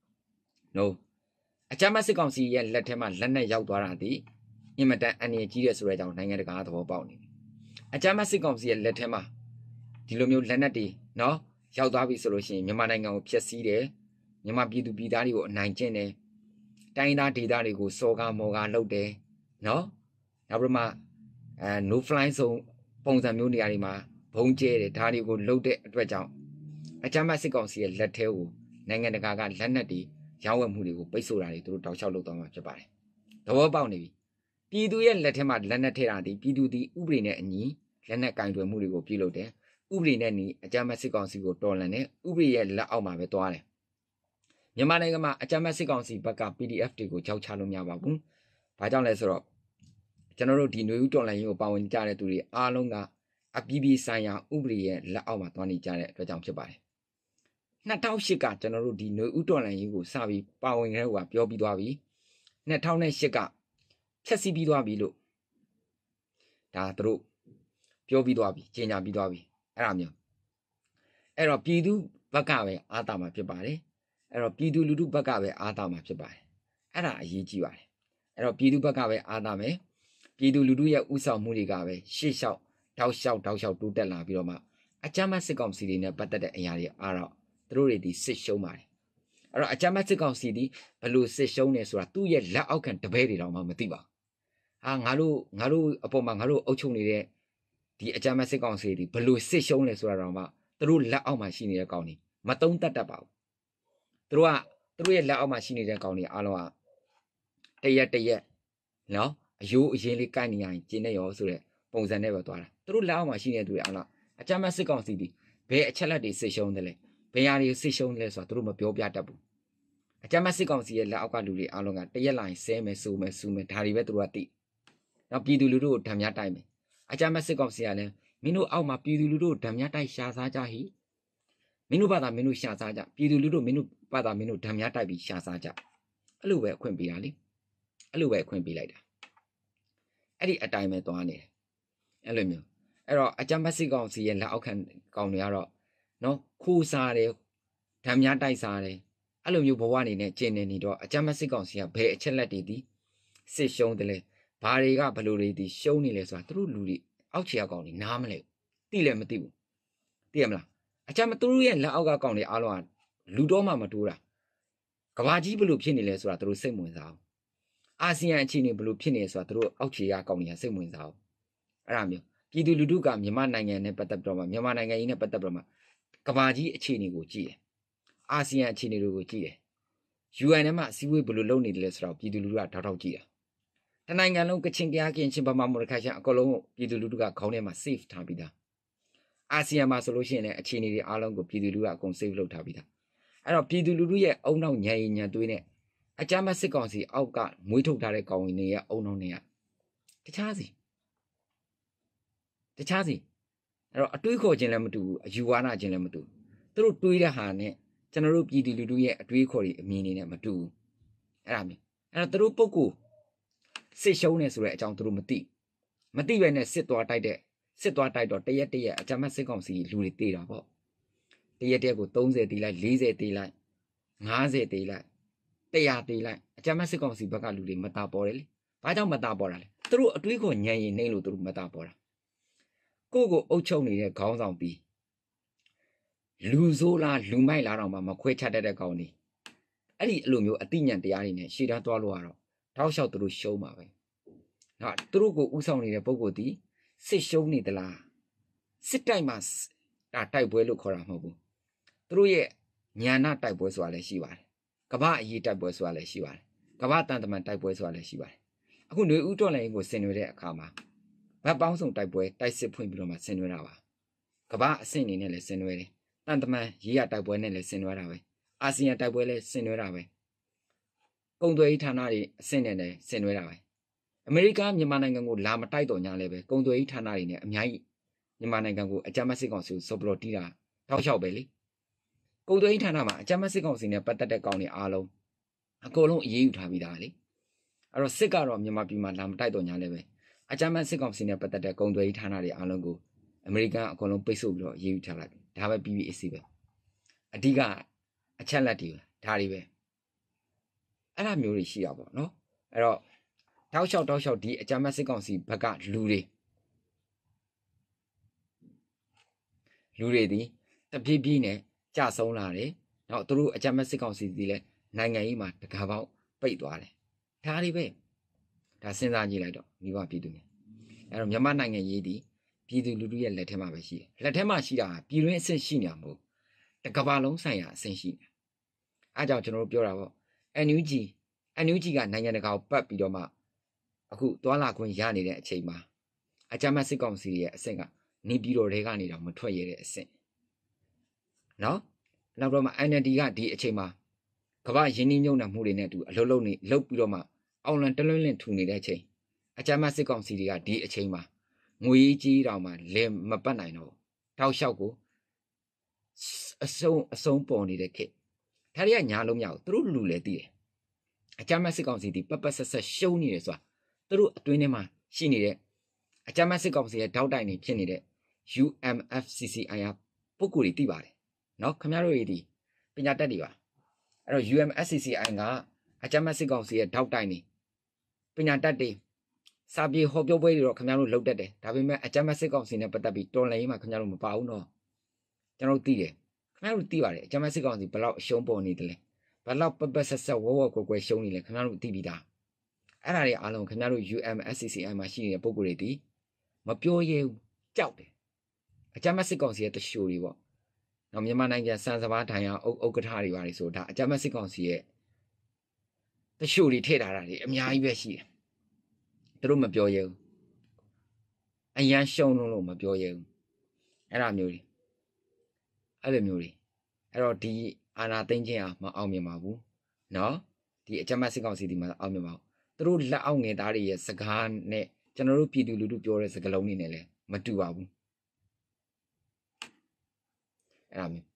Speaker 1: no အကြမ်းဖက်စစ်ကောင်စီရဲ့လက်ထဲမှာလက်နက်ရောက်သွားတာဒီအင်မတန်အန္တရာယ်ကြီးတဲ့ဆိုတဲ့အကြောင်းနိုင်ငံတကာသဘောပေါက်နေတယ်အကြမ်းဖက်စစ်ကောင်စီရဲ့လက်ထဲမှာဒီလိုမျိုးလက်နက်တွေနော်ရောက်သွားပြီဆိုလို့ရှိရင်မြန်မာနိုင်ငံကိုဖျက်ဆီးတယ်မြန်မာပြည်သူပြည်သားတွေကိုအနိုင်ကျင့်တယ်တိုင်းသားဒေသတွေကိုစော်ကားမော်ကားလုပ်တယ်နော်နောက်ပြီးမှno fly zone ပုံစံမျိုးနေရာတွေမှာဘုံကျဲတယ်ဒါတွေကိုလှုပ်တဲ့အတွက်ကြောင့်အကြမ်းဖက်စစ်ကောင်စီရဲ့လက်ထဲကိုနိုင်ငံတကာကလက်နက်တွေရောင်းဝယ်မှုတွေကိုပိတ်ဆို့တာတွေသူတို့တောက်လျှောက်လုပ်သွားမှာဖြစ်ပါတယ်သဘောပေါက်နေပြီပြည်သူရဲ့လက်ထဲမှာလက်နက်ထည့်တာဒီပြည်သူဒီဥပဒေနဲ့အညီလက်နက်ကင်တွယ်မှုတွေကိုပြုလုပ်တယ်ဥပဒေနဲ့ညီအကြမ်းဖက်စစ်ကောင်စီကိုတော်လှန်တယ်ဥပဒေရဲ့လက်အောက်မှာပဲသွားတယ်မြန်မာနိုင်ငံမှာအကြမ်းဖက်စစ်ကောင်စီဘက်က PDF တွေကိုကြောက်ချလို့မရပါဘူး။ဘာကြောင့်လဲဆိုတော့ကျွန်တော်တို့ဒီຫນွေဦးတော်လှန်ရေးကိုပါဝင်ကြတဲ့သူတွေအားလုံးကအပြည်ပြည်ဆိုင်ရာဥပဒေရဲ့လက်အောက်မှာသွားနေကြတဲ့အတွက်ကြောင့်ဖြစ်ပါတယ်။2008ကကျွန်တော်တို့ဒီຫນွေဦးတော်လှန်ရေးကိုစပြီးပါဝင်ခဲ့တဲ့ဟိုကပြောပြီးသွားပြီ။2008ကဖြတ်စည်းပြီးသွားပြီလို့ဒါသူတို့ပြောပြီးသွားပြီကြေညာပြီးသွားပြီအဲ့ဒါမျိုးအဲ့တော့ပြည်သူဘက်ကပဲအားတာမှာဖြစ်ပါတယ်အဲ့တော့ပြည်သူလူထုဘက်ကပဲအားတာမှာဖြစ်ပါတယ်အဲ့ဒါအရေးကြီးပါတယ်အဲ့တော့ပြည်သူဘက်ကပဲအားတာမယ်ပြည်သူလူထုရဲ့ဥဆောင်မှုတွေကပဲရှေ့လျှောက်တောက်လျှောက်တိုးတက်လာပြီးတော့မှအကြမ်းဖက်စစ်ကောင်စီတွေနဲ့ပတ်သက်တဲ့အရာတွေအားတော့သူတို့တွေဒီစစ်ရှုံးပါတယ်အဲ့တော့အကြမ်းဖက်စစ်ကောင်စီဒီဘလို့စစ်ရှုံးနေဆိုတာသူ့ရဲ့လက်အောက်ခံတပည့်တွေတော့မှမသိပါငါတို့အပေါ်မှာငါတို့အုပ်ချုပ်နေတဲ့ဒီအကြမ်းဖက်စစ်ကောင်စီတွေဘလို့စစ်ရှုံးလဲဆိုတာတော့မှသူတို့လက်အောက်မှာရှိနေတဲ့ကောင်တွေမတုံးတတ်ပါဘူးသူတို့ရဲ့လက်အောက်မှာရှိနေတဲ့ကောင်တွေအားလုံးကတရက်နော်အယိုးအရင်လေးကိုက်နေရင်ကျင်းနေရောဆိုတဲ့ပုံစံနဲ့ပဲသွားတာသူတို့လက်အောက်မှာရှိနေတဲ့သူတွေအားလုံးအကြမ်းဖက်စစ်ကောင်စီတွေဘယ်အချက်လက်တွေစစ်ရှုံးတယ်လဲဘယ်ဟာတွေစစ်ရှုံးတယ်လဲဆိုတာသူတို့မပြောပြတတ်ဘူးအကြမ်းဖက်စစ်ကောင်စီရဲ့လက်အောက်ကလူတွေအားလုံးကတရက်လာရင်ဆဲမယ်ဆူမယ်ဒါတွေပဲသူတို့ကသိနောက်ပြည်သူလူထုကိုဓာတ်များတိုက်မယ်အကြမ်းဖက်စစ်ကောင်စီကလည်းမင်းတို့အောက်မှာပြည်သူလူထုကိုဓာတ်များတိုက်ရှာစားကြဟိမင်းတို့ဘာသာမင်းတို့ရှာစားကြပြည်သူလူထုမင်းတို့ဘာသာမင်းတို့ဓာတ်များတိုက်ပြီးရှာစားကြအဲ့လိုပဲအခွင့်ပေးတာလေအဲ့လိုပဲအခွင့်ပေးလိုက်တာအဲ့ဒီအတိုင်းပဲသွားနေတယ်အဲ့လိုမျိုးအဲ့တော့အကြမ်းဖက်စစ်ကောင်စီရဲ့လက်အောက်ခံကောင်တွေကတော့နော်ခိုးစားတယ်ဓာတ်များတိုက်စားတယ်အဲ့လိုမျိုးဘဝအနေနဲ့ကျင်နေတော့အကြမ်းဖက်စစ်ကောင်စီကဘယ်အချက်လက်တွေဒီစစ်ရှုံးတယ်လဲဘာတွေကဘလို့တွေဒီရှုံးနေလဲဆိုတာသူတို့လူတွေအောက်ခြေကောင်တွေနားမလဲသိလည်းမသိဘူးသိရမလားအကြမ်းသူတို့ရဲ့လက်အောက်ကကောင်တွေအားလုံးကလူတော့မှမတိုးတာကဘာကြီးဘလို့ဖြစ်နေလဲဆိုတာသူတို့စိတ်ဝင်စားအောင်အာဆီယံအခြေအနေဘလို့ဖြစ်နေလဲဆိုတာသူတို့အောက်ခြေကကောင်တွေကစိတ်ဝင်စားအောင်အဲ့ဒါမျိုးပြည်သူလူထုကမြန်မာနိုင်ငံနဲ့ပတ်သက်ပြီးတော့မှမြန်မာနိုင်ငံကြီးနဲ့ပတ်သက်ပြီးတော့မှကဘာကြီးအခြေအနေကိုကြည့်တယ်အာဆီယံအခြေအနေတွေကိုကြည့်တယ် UN နဲ့မှအစည်းအဝေးဘလို့လုပ်နေတယ်လဲဆိုတော့ပြည်သူလူထုကတောက်ကြည့်တာတနိုင်ငံလုံးကချင်ကရင်ချင်းဗမာမော်ရခိုင်ချင်းအကုန်လုံးပြည်သူလူထုကခေါင်းထဲမှာ save ထားပြီးသားအာဆီယံမှာဆိုလို့ရှိရင်လည်းအခြေအနေတွေအားလုံးကိုပြည်သူလူထုကအကုန် save လုပ်ထားပြီးသားအဲ့တော့ပြည်သူလူထုရဲ့အုံနောက်ညံရင်ညံသွေးနဲ့အကြမ်းဖက်စစ်ကောင်စီအောက်ကမွေးထုတ်ထားတဲ့ကောင်တွေရဲ့အုံနောက်တွေကတခြားစီအဲ့တော့အတွေးခေါ်ခြင်းလည်းမတူဘူးအယူဝါဒခြင်းလည်းမတူသူတို့တွေးတဲ့ဟာနဲ့ကျွန်တော်တို့ပြည်သူလူထုရဲ့အတွေးခေါ်တွေအမြင်တွေနဲ့မတူဘူးအဲ့ဒါမျိုးအဲ့တော့သူတို့ပုဂ္ဂိုလ်စစ်ရှုံးနေဆိုတဲ့အကြောင်းသူတို့မသိပဲနဲ့စစ်သွားတိုက်တော့တရက်အကြမ်းဖက်စစ်ကောင်စီလူတွေတေးတာပေါ့တရက်ကို30တေးလိုက်40တေးလိုက်50တေးလိုက်100တေးလိုက်အကြမ်းဖက်စစ်ကောင်စီဘက်ကလူတွေမတာပေါ်တယ်လေဘာကြောင့်မတာပေါ်တာလဲသူတို့အတွေးခေါ်ညံရင်နှိမ့်လို့သူတို့မတာပေါ်တာကိုအုပ်ချုပ်နေတဲ့ခေါင်းဆောင်ပြီးလူဆိုးလားလူမိုက်လားတော့မှမခွဲခြားတတ်တဲ့ကောင်တွေအဲ့ဒီအလိုမျိုးအသိဉာဏ်တရားတွေနဲ့ရှေ့တန်းသွားလို့ရတော့တောက်လျှောက်သူတို့ရှုံးပါပဲနော်သူတို့ကိုဥဆောင်နေတဲ့ပုဂ္ဂိုလ်ဒီစစ်ရှုံးနေသလားစစ်တိုက်မှာတိုက်ပွဲလို့ခေါ်တာမဟုတ်ဘူးသူတို့ရဲ့ညာနာတိုက်ပွဲဆိုတာလည်းရှိပါတယ်ကမ္ဘာအရေးတိုက်ပွဲဆိုတာလည်းရှိပါတယ်ကမ္ဘာတန်တမန်တိုက်ပွဲဆိုတာလည်းရှိပါတယ်အခုຫນွေဦးတော်လှန်ရေးကိုဆင်နွှဲတဲ့အခါမှာဗတ်ပေါင်းစုံတိုက်ပွဲတိုက်စစ်ဖွင့်ပြီးတော့မှဆင်နွှဲတာပါကမ္ဘာအဆင့်အနေနဲ့လည်းဆင်နွှဲတယ်တန်တမန်ရေးရတိုက်ပွဲနဲ့လည်းဆင်နွှဲတာပဲအာဆီယံတိုက်ပွဲလည်းဆင်နွှဲတာပဲကုန်သွယ်ရေးဌာနတွေအဆင့်နဲ့လည်းဆင်နွှဲတာပဲအမေရိကန်မြန်မာနိုင်ငံကိုလာမတိုက်တော့ညာလည်းပဲကုန်သွယ်ရေးဌာနတွေနဲ့အများကြီးမြန်မာနိုင်ငံကိုအကြမ်းဖက်စစ်ကောင်စီကိုစောပလော်တီးတာတောက်လျှောက်ပဲလေကုန်သွယ်ရေးဌာနမှာအကြမ်းဖက်စစ်ကောင်စီနဲ့ပတ်သက်တဲ့ကောင်တွေအားလုံးအကုန်လုံးအရေးယူထားပြီးသားလေအဲ့တော့စစ်ကတော့မြန်မာပြည်မှာလာမတိုက်တော့ညာလည်းပဲအကြမ်းဖက်စစ်ကောင်စီနဲ့ပတ်သက်တဲ့ကုန်သွယ်ရေးဌာနတွေအားလုံးကိုအမေရိကန်အကုန်လုံးပိတ်ဆို့ပြီးတော့အရေးယူထားလိုက်ဒါပဲပြီးအစီပဲအဓိကအချက်လက်တွေဒါတွေပဲအဲ့လိုမျိုးတွေရှိတာပေါ့နော်အဲ့တော့တောက်လျှောက်ဒီအကြမ်းဖက်စစ်ကောင်စီဘက်ကလူတွေဒီတပြေးပြေးနဲ့ကြဆုံးလာတယ်နောက်သူတို့အကြမ်းဖက်စစ်ကောင်စီဒီလဲနိုင်ငံရေးမှာတကားပေါက်ပိတ်သွားတယ်ဒါတွေပဲဒါစဉ်းစားကြည့်လိုက်တော့မိဘပြည်သူတွေအဲ့တော့မြန်မာနိုင်ငံရေးဒီပြည်သူလူထုရဲ့လက်ထဲမှာပဲရှိတယ်လက်ထဲမှာရှိတာပြည်တွင်းအဆင့်ရှိနေတာမဟုတ်တကဘာလုံးဆိုင်ရာအဆင့်ရှိတယ်အားကြောင့်ကျွန်တော်တို့ပြောတာပေါ့ NUG ကနိုင်ငံတကာကိုပတ်ပြီးတော့မှအခုသွာလာခွင့်ရနေတဲ့အချိန်မှာအကြမ်းဖက်စစ်ကောင်စီရဲ့အဆင့်ကနေပြည်တော်တွေကနေတော့မထွက်ရတဲ့အဆင့်နော်နောက်တော့မှ NLD ကဒီအချိန်မှာကဘာယင်းနှမြုံနှံမှုတွေနဲ့အတူအလုံးလုံးနေလှုပ်ပြီးတော့မှအောင်လန်တလွန်းလင်းထူနေတဲ့အချိန်အကြမ်းစစ်ကောင်စီတွေကဒီအချိန်မှာငွေကြီးတောင်မှလဲမပတ်နိုင်တော့တောက်လျှောက်ကိုအဆုံးပေါ်နေတဲ့ခေတ်ဒါတွေကညာလုံးမရဘူးသူတို့လူလည်းသိတယ်အကြမ်းစစ်ကောင်စီဒီပပဆက်ဆက်ရှုံးနေတယ်ဆိုတာသူတို့အတွင်းထဲမှာရှိနေတဲ့အကြမ်းစစ်ကောင်စီရဲ့တောက်တိုင်နေဖြစ်နေတဲ့ UMFCCI ပုဂ္ဂိုလ်တွေသိပါတယ်နော်ခင်ဗျားတို့တွေဒီပညာတတ်တွေပါအဲ့တော့ UMFCCI ကအကြမ်းစစ်ကောင်စီရဲ့တောက်တိုင်နေပညာတတ်တွေစာပြေဟောပြောပွဲတွေတော့ခင်ဗျားတို့လုပ်တတ်တယ်ဒါပေမဲ့အကြမ်းစစ်ကောင်စီနဲ့ပတ်သက်ပြီးတော်လှန်ရေးမှာခင်ဗျားတို့မပါဘူးနော်ကျွန်တော်သိတယ်ခင်ဗျားတို့သိပါတယ်အကြမ်းစစ်ကောင်စီဘယ်လောက်အရှုံးပေါ်နေတယ်လဲဘယ်လောက်ပဆက်ဆက်ဝဝကွယ်ရှုံးနေလဲခင်ဗျားတို့သိပြီးသားအဲ့ဒါတွေအားလုံးခင်ဗျားတို့ UMFCCI မှာရှိနေတဲ့ပုံကိုယ်တွေဒီမပြောရဲဘူးကြောက်တယ်အကြမ်းစစ်ကောင်စီရဲ့တရှိုးတွေပေါ့နော်မြန်မာနိုင်ငံစံစဘာထိုင်အောင်ဥက္ကဋ္ဌတွေပါလေဆိုဒါအကြမ်းစစ်ကောင်စီရဲ့တရှိုးတွေထည့်ထားတာတွေအများကြီးပဲရှိတယ်သူတို့မပြောရဲဘူးအရန်ရှုံးလို့မပြောရဲဘူးအဲ့လိုမျိုးတွေအဲ့တော့ဒီအာနာသိမ့်ခြင်းမအောင်မြင်ပါဘူးနော်ဒီအကြမ်းစစ်ကောင်စီဒီမှာအောင်မြင်ပါဘူးသူတို့လက်အောက်ငယ်သားတွေရဲ့စကားနဲ့ကျွန်တော်တို့ပြည်သူလူထုပြောတဲ့စကားလုံးတွေနဲ့လည်းမတူပါဘူးအဲ့လိုမျိုး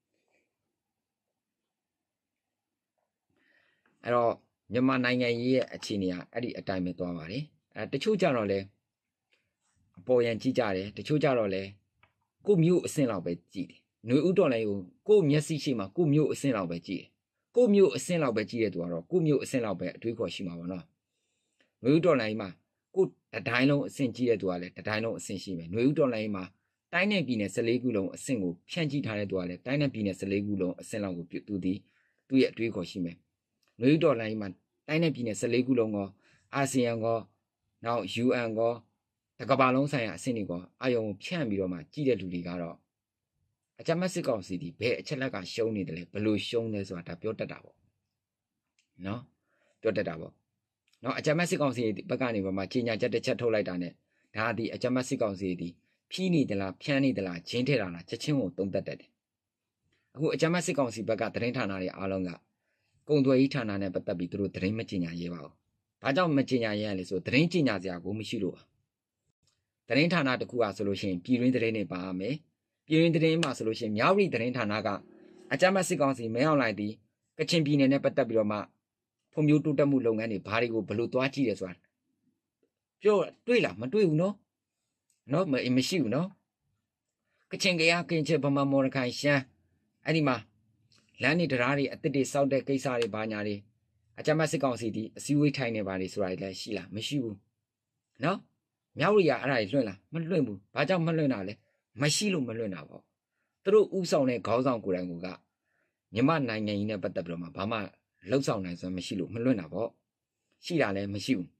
Speaker 1: အဲ့တော့မြန်မာနိုင်ငံရဲ့အခြေအနေကအဲ့ဒီအတိုင်းပဲသွားပါတယ်တချို့ကြတော့လဲအပေါ်ရန်ကြည့်ကြတယ်တချို့ကြတော့လဲကိုမျိုးအဆင့်လောက်ပဲကြည့်တယ်ຫນွေဥတော်လည်းကိုမျက်စိရှိမှကိုမျိုးအဆင့်လောက်ပဲကြည့်တယ်ကိုမျိုးအဆင့်လောက်ပဲကြည့်တဲ့သူကတော့ကိုမျိုးအဆင့်လောက်ပဲအတွေးခေါ်ရှိမှာပေါ့နော်ຫນွေဥတော်လည်းမှာကိုတတိုင်းလုံးအဆင့်ကြည့်တဲ့သူကလည်းတတိုင်းလုံးအဆင့်ရှိမယ်ຫນွေဥတော်လည်းမှာတိုင်းနယ်ပြည်နယ်14ခုလုံးအဆင့်ကိုဖြန့်ကြည့်ထားတဲ့သူကလည်းတိုင်းနယ်ပြည်နယ်14ခုလုံးအဆင့်လောက်ကိုသူဒီသူ့ရဲ့အတွေးခေါ်ရှိမယ်ຫນွေဥတော်လည်းမှာတိုင်းနယ်ပြည်နယ်14ခုလုံးကောအာဆီယံကောနောက် UN ကောတကဘာလုံးဆိုင်ရာအဆင့်တွေကောအာယုံဖြန့်ပြီးတော့မှကြည့်တဲ့လူတွေကတော့အကြမ်းစစ်ကောင်စီဒီဘယ်အချက်လက်ကရှုံးနေတယ်လဲဘလို့ရှုံးလဲဆိုတာဒါပြောတတ်တာပေါ့နော်ပြောတတ်တာပေါ့နော်အကြမ်းစစ်ကောင်စီဘက်ကနေမှကြီးညာချက်တစ်ချက်ထုတ်လိုက်တာနဲ့ဒါဒီအကြမ်းစစ်ကောင်စီဒီဖြီးနေသလားဖြန်းနေသလားဂျင်းထဲတာလားချက်ချင်းကိုသုံးတတ်တယ်အခုအကြမ်းစစ်ကောင်စီဘက်ကသတင်းဌာနတွေအားလုံးကကုံသွယ်ရေးဌာနနဲ့ပတ်သက်ပြီးသူတို့သတင်းမကြီးညာရဲပါဘူးဘာကြောင့်မကြီးညာရဲရလဲဆိုသတင်းကြီးညာစရာကိုမရှိလို့ပါသတင်းဌာနတစ်ခုကဆိုလို့ရှိရင်ပြည်တွင်းသတင်းတွေပါမယ်ပြည်တွင်းသတင်းမှာဆိုလို့ရှိရင်မြောက်ရီသတင်းဌာနကအကြမ်းစစ်ကောင်စီမဲအောင်လိုက်သည်ကချင်ပြည်နယ်နဲ့ပတ်သက်ပြီးတော့မှဖွံ့ဖြိုးတိုးတက်မှုလုပ်ငန်းတွေဘာတွေကိုဘလို့သွားကြည့်ရဲဆိုတာပြောတွေ့လားမတွေ့ဘူးနော်မရှိဘူးနော်ကချင်ကရကင်ချေဗမာမော်ရခိုင်ရှမ်းအဲ့ဒီမှာလမ်းနေတရားတွေအစ်စ်တွေစောက်တဲ့ကိစ္စတွေဘာညာတွေအကြမ်းစစ်ကောင်စီဒီအစည်းအဝေးထိုင်နေပါလေဆိုတာလည်းရှိလားမရှိဘူးနော်မြောက်ရီကအဲ့ဒါတွေလွှင့်လားမလွှင့်ဘူးဘာကြောင့်မလွှင့်တာလဲမရှိလို့မလွှင့်တာပေါ့သူတို့ဥဆောင်တဲ့ခေါင်းဆောင်ကိုယ်တိုင်ကမြန်မာနိုင်ငံကြီးနဲ့ပတ်သက်ပြီးတော့မှဘာမှလှုပ်ဆောင်နိုင်စွမ်းမရှိလို့မလွှင့်တာပေါ့ရှိတာလည်းမရှိဘူး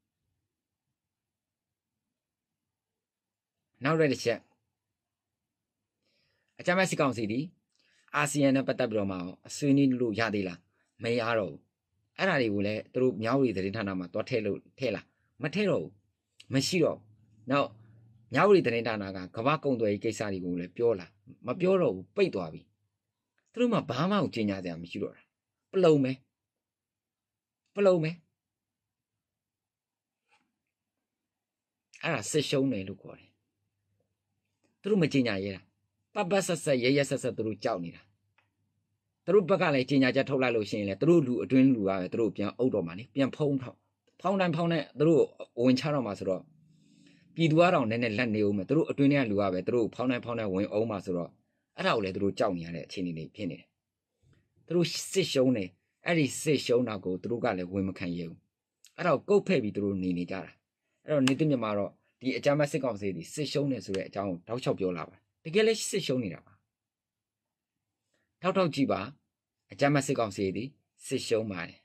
Speaker 1: နောက်တစ်ချက်အကြမ်းစစ်ကောင်စီဒီအာဆီယံနဲ့ပတ်သက်ပြီးတော့မှအဆွေးနွေးလို့ရသေးလားမရတော့ဘူးအဲ့ဒါတွေကိုလည်းသူတို့မြောက်ရီသတင်းဌာနမှာတွားထည့်လားမထည့်တော့ဘူးမရှိတော့နောက်မြောက်ရီသတင်းဌာနကကမ္ဘာကုံသွယ်ရေးကိစ္စတွေကိုလည်းပြောလားမပြောတော့ဘူးပိတ်သွားပြီသူတို့မှဘာမှကိုကြီးညာစရာမရှိတော့တာပလုံမယ်အဲ့ဒါစစ်ရှုံးတယ်လို့ခေါ်တယ်သူတို့မကြီးညာရဲတာပဆက်ဆက်ရဲဆက်ဆက်သူတို့ကြောက်နေတာသူတို့ဘက်ကလည်းကြီးညာချက်ထုတ်လိုက်လို့ရှိရင်လည်းသူတို့လူအတွင်းလူကပဲသူတို့ပြန်အုပ်တော့မှနေပြန်ဖုံးတိုင်းနဲ့သူတို့ဝင်ချတော့မှဆိုတော့ပြည်သူကတော့နည်းနည်းလက်နေအောင်မယ်သူတို့အတွင်းထဲကလူကပဲသူတို့ဖောင်းတိုင်းဝင်အောင်မှဆိုတော့အဲ့ဒါကိုလည်းသူတို့ကြောက်နေရတဲ့အခြေအနေတွေဖြစ်နေတယ်သူတို့စစ်ရှုံးနေအဲ့ဒီစစ်ရှုံးတာကိုသူတို့ကလည်းဝင်မခံရဘူးအဲ့တော့ကုတ်ဖဲ့ပြီးသူတို့နေကြတာအဲ့တော့နေသိမြမှာတော့ဒီအကြမ်းစစ်ကောင်စီဒီစစ်ရှုံးနေဆိုတဲ့အကြောင်းကိုတောက်ချောက်ပြောလာပါတကယ်လည်းစစ်ရှုံးနေတာပါထောက်ကြည့်ပါအကြမ်းစစ်ကောင်စီဒီစစ်ရှုံးပါတယ်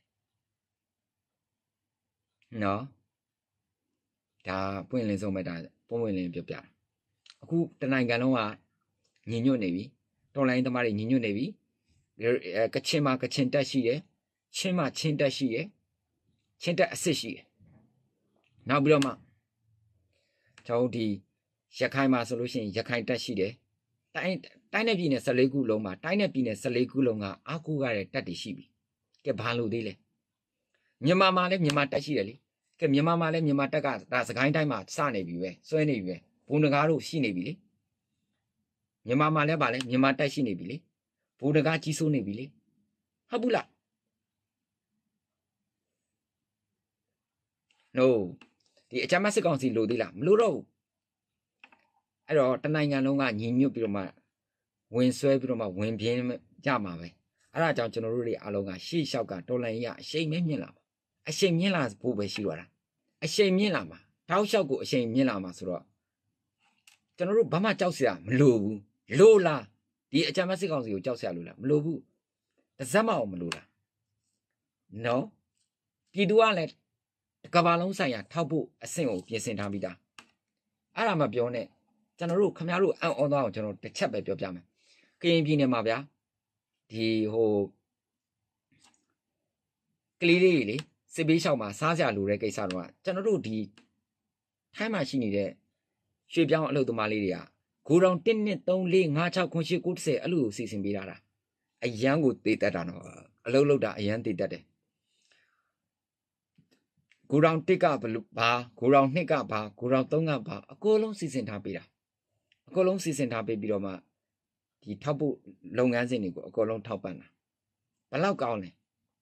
Speaker 1: နော်ဒါပွင့်လင်းဆုံးပဲဒါပွင့်လင်းပြပြအခုတနိုင်ငံလုံးကညင်ညွတ်နေပြီတော်လိုင်းသမားတွေညင်ညွတ်နေပြီကချင်မှာကချင်တက်ရှိတယ်ချင်းမှာချင်းတက်ရှိတယ်ချင်းတက်အစ်စ်ရှိတယ်နောက်ပြီးတော့မှကျွန်တော်ဒီရခိုင်မှာဆိုလို့ရှိရင်ရခိုင်တက်ရှိတယ်တိုင်းနဲ့ပြည်နယ်14ခုလုံးမှာတိုင်းနဲ့ပြည်နယ်14ခုလုံးကအားကိုးရတဲ့တက်တွေရှိပြီကဲဘာလို့သေးလဲမြန်မာမှာလည်းမြန်မာတက်ရှိတယ်လေကဲမြန်မာမှာလည်းမြန်မာတက်ကဒါစကိုင်းတိုင်းမှာစနေပြီပဲစွဲနေပြီပဲဘုံတကားတို့ရှိနေပြီလေမြန်မာမှာလည်းဗာလဲမြန်မာတက်ရှိနေပြီလေဘုံတကားကြီးစိုးနေပြီလေဟုတ်ဘူးလား no ဒီအကြမ်းဖက်စစ်ကောင်စီလိုသေးလားမလိုတော့ဘူးအဲ့တော့တနိုင်ငံလုံးကညီညွတ်ပြီးတော့မှဝင်ဆွဲပြီးတော့မှဝင်ပြင်းကြမှာပဲအဲ့ဒါကြောင့်ကျွန်တော်တို့တွေအားလုံးကရှေ့လျှောက်ကတော်လန်ကြီးအရှိန်မဲမြင့်လာမှာအရှိန်မြင့်လာဖို့ပဲရှိတော့တာအရှိန်မြင့်လာမှာတောက်လျှောက်ကိုအရှိန်မြင့်လာမှာဆိုတော့ကျွန်တော်တို့ဘာမှကြောက်စရာမလိုဘူးလိုလားဒီအကြမ်းဖက်စစ်ကောင်စီကိုကြောက်စရာလိုလားမလိုဘူးတစ်စက်မအောင်မလိုလားနော်ပြည်သူကလည်းကမ္ဘာလုံးဆိုင်ရာထောက်ဖို့အဆင့်ကိုပြင်ဆင်ထားပြီးသားအဲ့ဒါမှပြောနဲ့ကျွန်တော်တို့ခင်ဗျားတို့အံ့ဩသွားအောင်ကျွန်တော်တစ်ချက်ပဲပြောပြမယ်ကရင်ပြည်နယ်မှာဗျာဒီဟိုကလေးလေးလေစစ်ပေးလျှောက်မှာစားစရာလိုတဲ့ကိစ္စတော့ကျွန်တော်တို့ဒီထိုင်းမှာရှိနေတဲ့ရွှေပြောင်းအလုပ်သမားလေးတွေကဂိုးတောင်1 2 3 4 5 6 9 10 90အဲ့လိုစီစဉ်ပေးတာအရန်ကိုတေးတက်တာတော့အလုပ်လုပ်တာအရန်တေးတက်တယ်ဂိုးတောင်1ကဘာဂိုးတောင်2ကဘာဂိုးတောင်3ကဘာအကုန်လုံးစီစဉ်ထားပေးတာအကုန်လုံးစီစဉ်ထားပေးပြီးတော့မှဒီထောက်ဖို့လုပ်ငန်းစဉ်တွေကိုအကုန်လုံးထောက်ပံ့တာဘယ်လောက်ကောင်းလဲ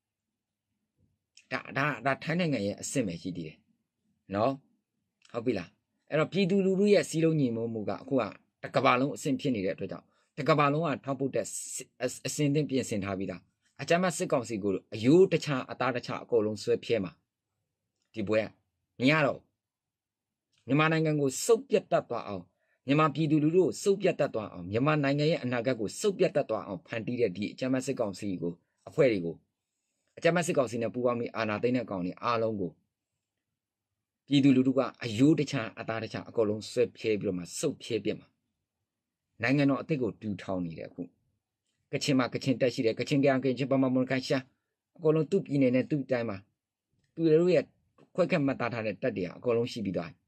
Speaker 1: ဒါထိုင်းနိုင်ငံရဲ့အဆင့်ပဲရှိသေးတယ်နော်ဟုတ်ပြီလားအဲ့တော့ပြည်သူလူထုရဲ့စီးလုံးညီမှုကအခုကတကဘာလုံးအဆင့်ဖြစ်နေတဲ့အတွက်ကြောင့်တကဘာလုံးကထောက်ဖို့တဲ့အဆင့်သင်ပြင်ဆင်ထားပြီးသားအကြမ်းဖက်စစ်ကောင်စီကိုအယိုးတခြားအသားတခြားအကုန်လုံးဆွဲဖြဲမှာဒီပွဲမရတော့မြန်မာနိုင်ငံကိုစုပ်ပြတ်တတ်သွားအောင်မြန်မာပြည်သူလူထုကိုစုပ်ပြတ်တတ်သွားအောင်မြန်မာနိုင်ငံရဲ့အနာဂတ်ကိုစုပ်ပြတ်တတ်သွားအောင်ဖန်တီးတဲ့ဒီအကြမ်းဖက်စစ်ကောင်စီကိုအဖွဲ့တွေကိုအကြမ်းဖက်စစ်ကောင်စီနဲ့ပူးပေါင်းပြီးအာဏာသိမ်းတဲ့ကောင်တွေအားလုံးကိုပြည်သူလူထုကအယိုးတခြားအသားတခြားအကုန်လုံးဆွဲဖြဲပြီးတော့မှစုပ်ဖြဲပြစ်မှာနိုင်ငံတော်အသစ်ကိုတူထောင်နေတယ်အခုကချင်မှာကချင်တက်ရှိတယ်ကချင်ကံကချင်ပမာမွန်ကန်ရှာအကုန်လုံးသူ့ပြည်နယ်နဲ့သူ့တိုင်းမှာသူတို့ရဲ့ခွဲခက်မှတ်သားထားတဲ့တက်တွေကအကုန်လုံးရှိပြီးသွား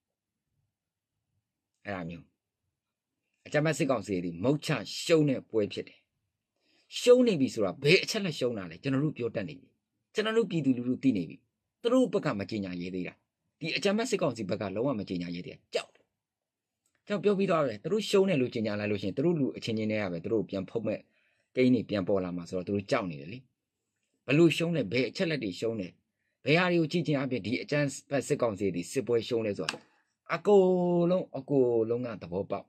Speaker 1: အဲ့ဒါမျိုးအကြမ်းဖက်စစ်ကောင်စီတွေမုတ်ချရှုံးတဲ့ပွဲဖြစ်တယ်ရှုံးနေပြီဆိုတာဘယ်အချက်လက်ရှုံးတာလဲကျွန်တော်တို့ပြောတတ်နေပြီကျွန်တော်တို့ပြည်သူလူထုသိနေပြီသူတို့ဘက်ကမကြေညာရေးသေးတာဒီအကြမ်းဖက်စစ်ကောင်စီဘက်ကလုံးဝမကြေညာရေးသေးကြောက်ကျွန်တော်ပြောပြီးသွားတယ်သူတို့ရှုံးတယ်လို့ကြေညာလိုက်လို့ရှိရင်သူတို့လူအချင်းချင်းတွေကပဲသူတို့ပြန်ဖုတ်မဲ့ကိန်းတွေပြန်ပေါ်လာမှာဆိုတော့သူတို့ကြောက်နေတယ်လေဘလို့ရှုံးတယ်ဘယ်အချက်လက်တွေရှုံးတယ်ဘယ်ဟာတွေကိုကြည့်ချင်းအပြင်ဒီအကြမ်းဖက်စစ်ကောင်စီတွေစစ်ပွဲရှုံးလဲဆိုတာအကုန်လုံးကသဘောပေါက်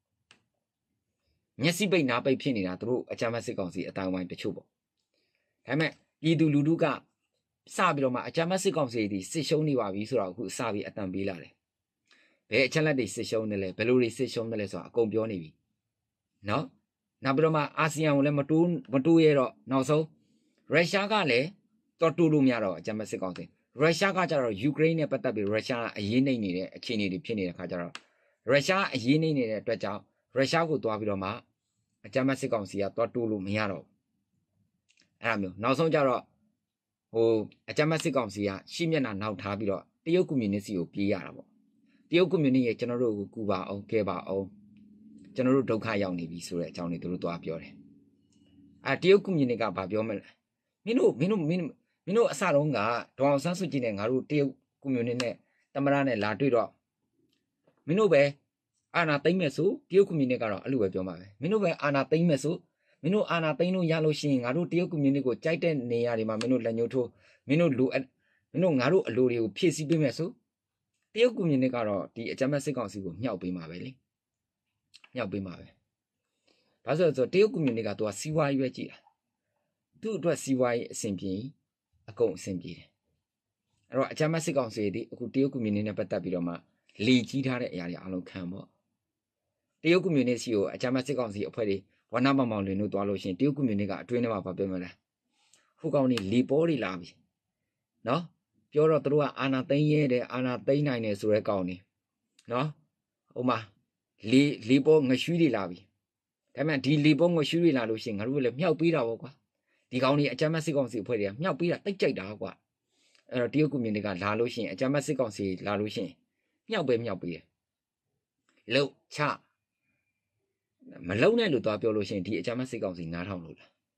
Speaker 1: မျက်စိပိတ်နားပိတ်ဖြစ်နေတာသူတို့အကြမ်းဖက်စစ်ကောင်စီအတိုင်းဝိုင်းတချို့ပေါ့ဒါပေမဲ့ပြည်သူလူထုကစပြီးတော့မှအကြမ်းဖက်စစ်ကောင်စီတွေစစ်ရှုံးနေပါပြီဆိုတော့အခုစပြီးအတန်ပေးလာတယ်ဘယ်အချက်လက်တွေစစ်ရှုံးတယ်လဲဘယ်လိုတွေစစ်ရှုံးတယ်လဲဆိုတာအကုန်ပြောနေပြီနော်နောက်ပြီးတော့မှအာဆီယံကိုလည်းမတိုးရတော့နောက်ဆုံးရုရှားကလည်းတော်တိုးလို့မရတော့အကြမ်းဖက်စစ်ကောင်စီရုရှားကကြတော့ယူကရိန်းနဲ့ပတ်သက်ပြီးရုရှားအရေးနှိမ့်နေတဲ့အခြေအနေတွေဖြစ်နေတဲ့ခါကျတော့ရုရှားအရေးနှိမ့်နေတဲ့အတွက်ကြောင့်ရုရှားကိုသွားပြီးတော့မှအကြမ်းဖက်စစ်ကောင်စီကသွားတိုးလို့မရတော့အဲ့ဒါမျိုးနောက်ဆုံးကြတော့ဟိုအကြမ်းဖက်စစ်ကောင်စီကရှေ့မျက်နှာနောက်ထားပြီးတော့တရုတ်ကွန်မြူနစ်စီကိုပြေးရတာပေါ့တရုတ်ကွန်မြူနစ်ရဲ့ကျွန်တော်တို့ကိုကူပါအောင်ကဲပါအောင်ကျွန်တော်တို့ဒုက္ခရောက်နေပြီဆိုတဲ့အကြောင်းတွေသူတို့သွားပြောတယ်တရုတ်ကွန်မြူနစ်ကဘာပြောမလဲမင်းတို့အစတုန်းကဒေါအောင်ဆန်းစုကြည်နဲ့ငါတို့တရုတ်ကွန်မြူနစ်နဲ့တမရနဲ့လာတွေ့တော့မင်းတို့ပဲအာဏာသိမ်းမဲ့ဆိုတရုတ်ကွန်မြူနစ်ကတော့အဲ့လိုပဲပြောမှာပဲမင်းတို့ပဲအာဏာသိမ်းမဲ့ဆိုမင်းတို့အာဏာသိမ်းလို့ရလို့ရှိရင်ငါတို့တရုတ်ကွန်မြူနစ်ကိုကြိုက်တဲ့နေရာတွေမှာမင်းတို့လက်ညှိုးထိုးမင်းတို့ငါတို့အလိုတွေကိုဖြည့်ဆည်းပေးမဲ့ဆိုတရုတ်ကွန်မြူနစ်ကတော့ဒီအကြမ်းဖက်စစ်ကောင်စီကိုမြှောက်ပေးမှာပဲလေမြှောက်ပေးမှာပဲဘာလို့ဆိုတော့တရုတ်ကွန်မြူနစ်ကသူကစီးပွားရေးပဲကြည့်တာသူ့အတွက်စီးပွားရေးအဆင်ပြေအကုန်အဆင်ပြေတယ်အဲ့တော့အကြမ်းဖက်စစ်ကောင်စီတွေအခုတရုတ်ကွန်မြူနစ်နဲ့ပတ်သက်ပြီးတော့မှလီကြီးထားတဲ့အရာတွေအလုံးခံပေါ့တရုတ်ကွန်မြူနစ်စီကိုအကြမ်းဖက်စစ်ကောင်စီအဖွဲ့တွေဝါနာမောင်လွင်တို့သွားလို့ရှိရင်တရုတ်ကွန်မြူနစ်ကအတွင်းထဲမှာပြောမလဲဟိုကောင်နေလီပေါ်တွေလာပြီနော်ပြောတော့သူတို့ကအာနာသိမ်းရဲတယ်အာနာသိမ်းနိုင်တယ်ဆိုတဲ့ကောင်နေနော်ဟိုမှာလီပေါ်ငရွှီးတွေလာပြီဒါပေမဲ့ဒီလီပေါ်ငရွှီးတွေလာလို့ရှိရင်ငါတို့လည်းမြောက်ပေးတာပေါ့ကွာဒီကောင်ကြီးအကြမ်းဖက်စစ်ကောင်စီအဖွဲ့တွေကမြောက်ပေးတာတိတ်ကြိုက်တာကွာအဲ့တော့တရုတ်ကွန်မြူနစ်ကလာလို့ရှိရင်အကြမ်းဖက်စစ်ကောင်စီလာလို့ရှိရင်မြောက်ပေးတယ်လှုပ်ချမလုံနဲ့လို့သွားပြောလို့ရှိရင်ဒီအကြမ်းဖက်စစ်ကောင်စီနားထောင်လို့လား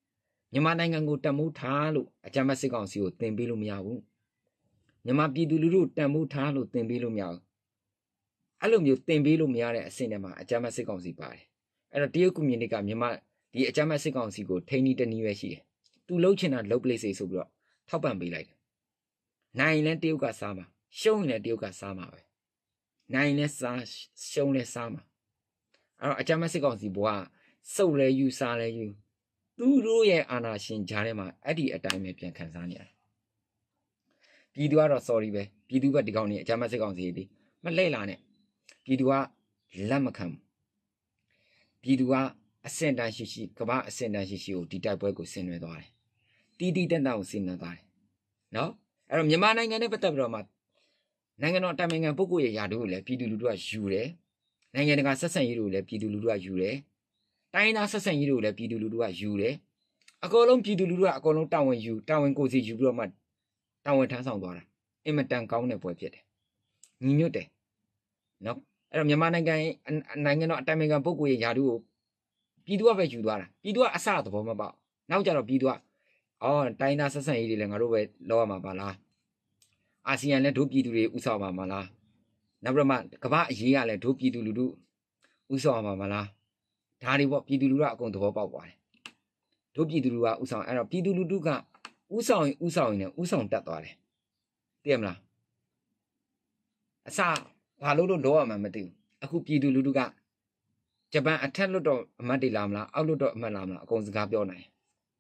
Speaker 1: မြန်မာနိုင်ငံကိုတန်ဖိုးထားလို့အကြမ်းဖက်စစ်ကောင်စီကိုတင်ပေးလို့မရဘူးမြန်မာပြည်သူလူထုတန်ဖိုးထားလို့တင်ပေးလို့မရဘူးအဲ့လိုမျိုးတင်ပေးလို့မရတဲ့အဆင့်တွေမှာအကြမ်းဖက်စစ်ကောင်စီပါတယ်အဲ့တော့တရုတ်ကွန်မြူနတီကမြန်မာဒီအကြမ်းဖက်စစ်ကောင်စီကိုထိန်းနီးတနည်းပဲရှိတယ်သူလှုပ်ချင်တာလှုပ်ပလိစေဆိုပြီးတော့ထောက်ပံ့ပေးလိုက်တယ်နိုင်ရင်တရုတ်ကစားမှာရှုံးရင်တရုတ်ကစားမှာပဲနိုင်လဲစားရှုံးလဲစားမှာအဲ့တော့အကြမ်းဖက်စစ်ကောင်စီဘွားစုပ်လဲယူစားလဲယူသူတို့ရဲ့အာဏာရှင်ကြားထဲမှာအဲ့ဒီအတိုင်းပဲပြန်ခံစားနေရတယ်ပြည်သူကတော့ sorry ပဲပြည်သူကဒီကောင်နေအကြမ်းဖက်စစ်ကောင်စီတွေမလှည့်လာနဲ့ပြည်သူကလက်မခံပြည်သူကအစင်တန်ရှိကဘာအစင်တန်ရှိကိုဒီတိုက်ပွဲကိုဆင်နွှဲသွားတယ်တီးတီးတန့်တန့်ကိုဆင်နွှဲသွားတယ်နော်အဲ့တော့မြန်မာနိုင်ငံနဲ့ပတ်သက်ပြီးတော့မှနိုင်ငံတော်တိုင်ပင်ခံပုဂ္ဂိုလ်ရဲ့ယာတို့ကိုလည်းပြည်သူလူထုကယူတယ်နိုင်ငံတကာဆက်ဆံရေးတွေကိုလည်းပြည်သူလူထုကယူတယ်တိုင်းသားဆက်ဆံရေးတွေကိုလည်းပြည်သူလူထုကယူတယ်အကုန်လုံးပြည်သူလူထုကအကုန်လုံးတာဝန်ကိုစီယူပြီးတော့မှတာဝန်ထမ်းဆောင်သွားတာအင်မတန်ကောင်းတဲ့ပွဲဖြစ်တယ်ညီညွတ်တယ်နော်အဲ့တော့မြန်မာနိုင်ငံတော်အတိုင်ပင်ခံပုဂ္ဂိုလ်ရဲ့ယာတို့ကိုပြည်သူကပဲယူသွားတာပြည်သူကအစသဘောမပေါက်နောက်ကြတော့ပြည်သူကတိုင်းသားဆက်ဆံရေးတွေလည်းငါတို့ပဲလောက်ရမှာပါလားအာဆီယံလည်းတို့ပြည်သူတွေဥဆောင်ပါမလားနောက်ပြီးတော့ကမ္ဘာအရေးကလည်းတို့ပြည်သူလူထုဥဆောင်ပါမလားဒါတွေပေါ့ပြည်သူလူထုကအကုန်သဘောပေါက်သွားတယ်တို့ပြည်သူလူထုကဥဆောင်အဲ့တော့ပြည်သူလူထုကဥဆောင်ရင်နဲ့ဥဆောင်တက်သွားတယ်သိရမလားအစဘာလို့လောရမှာမသိဘူးအခုပြည်သူလူထုကဂျပန်အထက်လွတ်တော်အမတ်တွေလာမလားအောက်လွတ်တော်အမတ်လာမလားအကုန်စကားပြောနိုင်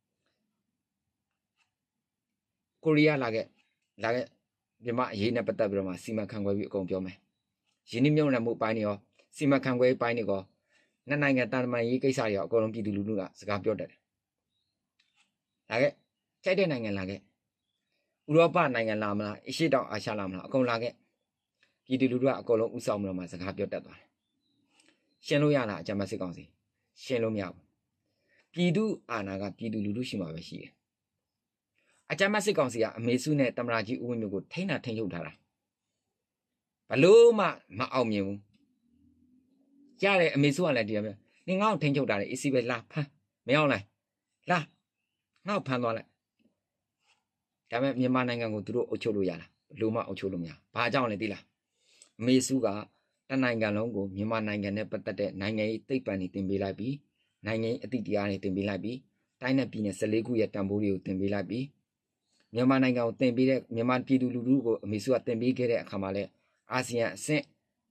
Speaker 1: ကိုရီးယားလာခဲ့မြန်မာအရေးနဲ့ပတ်သက်ပြီးတော့မှစီမံခန့်ခွဲပြီးအကုန်ပြောမယ်ရင်းနှီးမြှုပ်နှံမှုပိုင်းတွေရောစီမံခန့်ခွဲပိုင်းတွေရောနှစ်နိုင်ငံတာမန်ရေးကိစ္စတွေရောအကုန်လုံးပြည်သူလူထုကစကားပြောတတ်တယ်လာခဲ့ကြိုက်တဲ့နိုင်ငံလာခဲ့ဥရောပနိုင်ငံလာမလားအရှေ့တောင်အာရှလာမလားအကုန်လာခဲ့ပြည်သူလူထုကအကုန်လုံးဥဆောင်ပြီးတော့မှစကားပြောတတ်သွားတယ်ရှင်းလို့ရလားအကြမ်းဖက်စစ်ကောင်စီရှင်းလို့မရဘူးပြည်သူအာဏာကပြည်သူလူထုရှိမှာပဲရှိတယ်အကြမ်းဖက်စစ်ကောင်စီကအမေစုနဲ့တမရာကြီးဦးဝင်းမျိုးကိုထိန်းချုပ်ထားတာဘလို့မှမအောင်မြင်ဘူးကြားတယ်အမေစုကလည်းဒီလိုမျိုးနင်ငါ့ကိုထိန်းချုပ်တာလေ AC ပဲလာဖမ်းမရောက်လိုက်လာငါ့ကိုဖမ်းသွားလိုက်ဒါပေမဲ့မြန်မာနိုင်ငံကိုသူတို့အုပ်ချုပ်လို့ရလားဘလို့မှအုပ်ချုပ်လို့မရဘာကြောင့်လဲသိလားအမေစုကတနိုင်ငံလုံးကိုမြန်မာနိုင်ငံနဲ့ပတ်သက်တဲ့နိုင်ငံရေးသိပ္ပံတွေတင်ပေးလိုက်ပြီးနိုင်ငံရေးအသည့်တရားတွေတင်ပေးလိုက်ပြီးတိုင်းနဲ့ပြည်နယ်14ခုရဲ့တန်ဖိုးတွေကိုတင်ပေးလိုက်ပြီးမြန်မာနိုင်ငံကိုတင်ပေးတဲ့မြန်မာပြည်သူလူထုကိုအမေစုကတင်ပေးခဲ့တဲ့အခါမှာလဲအာဆီယံအဆင့်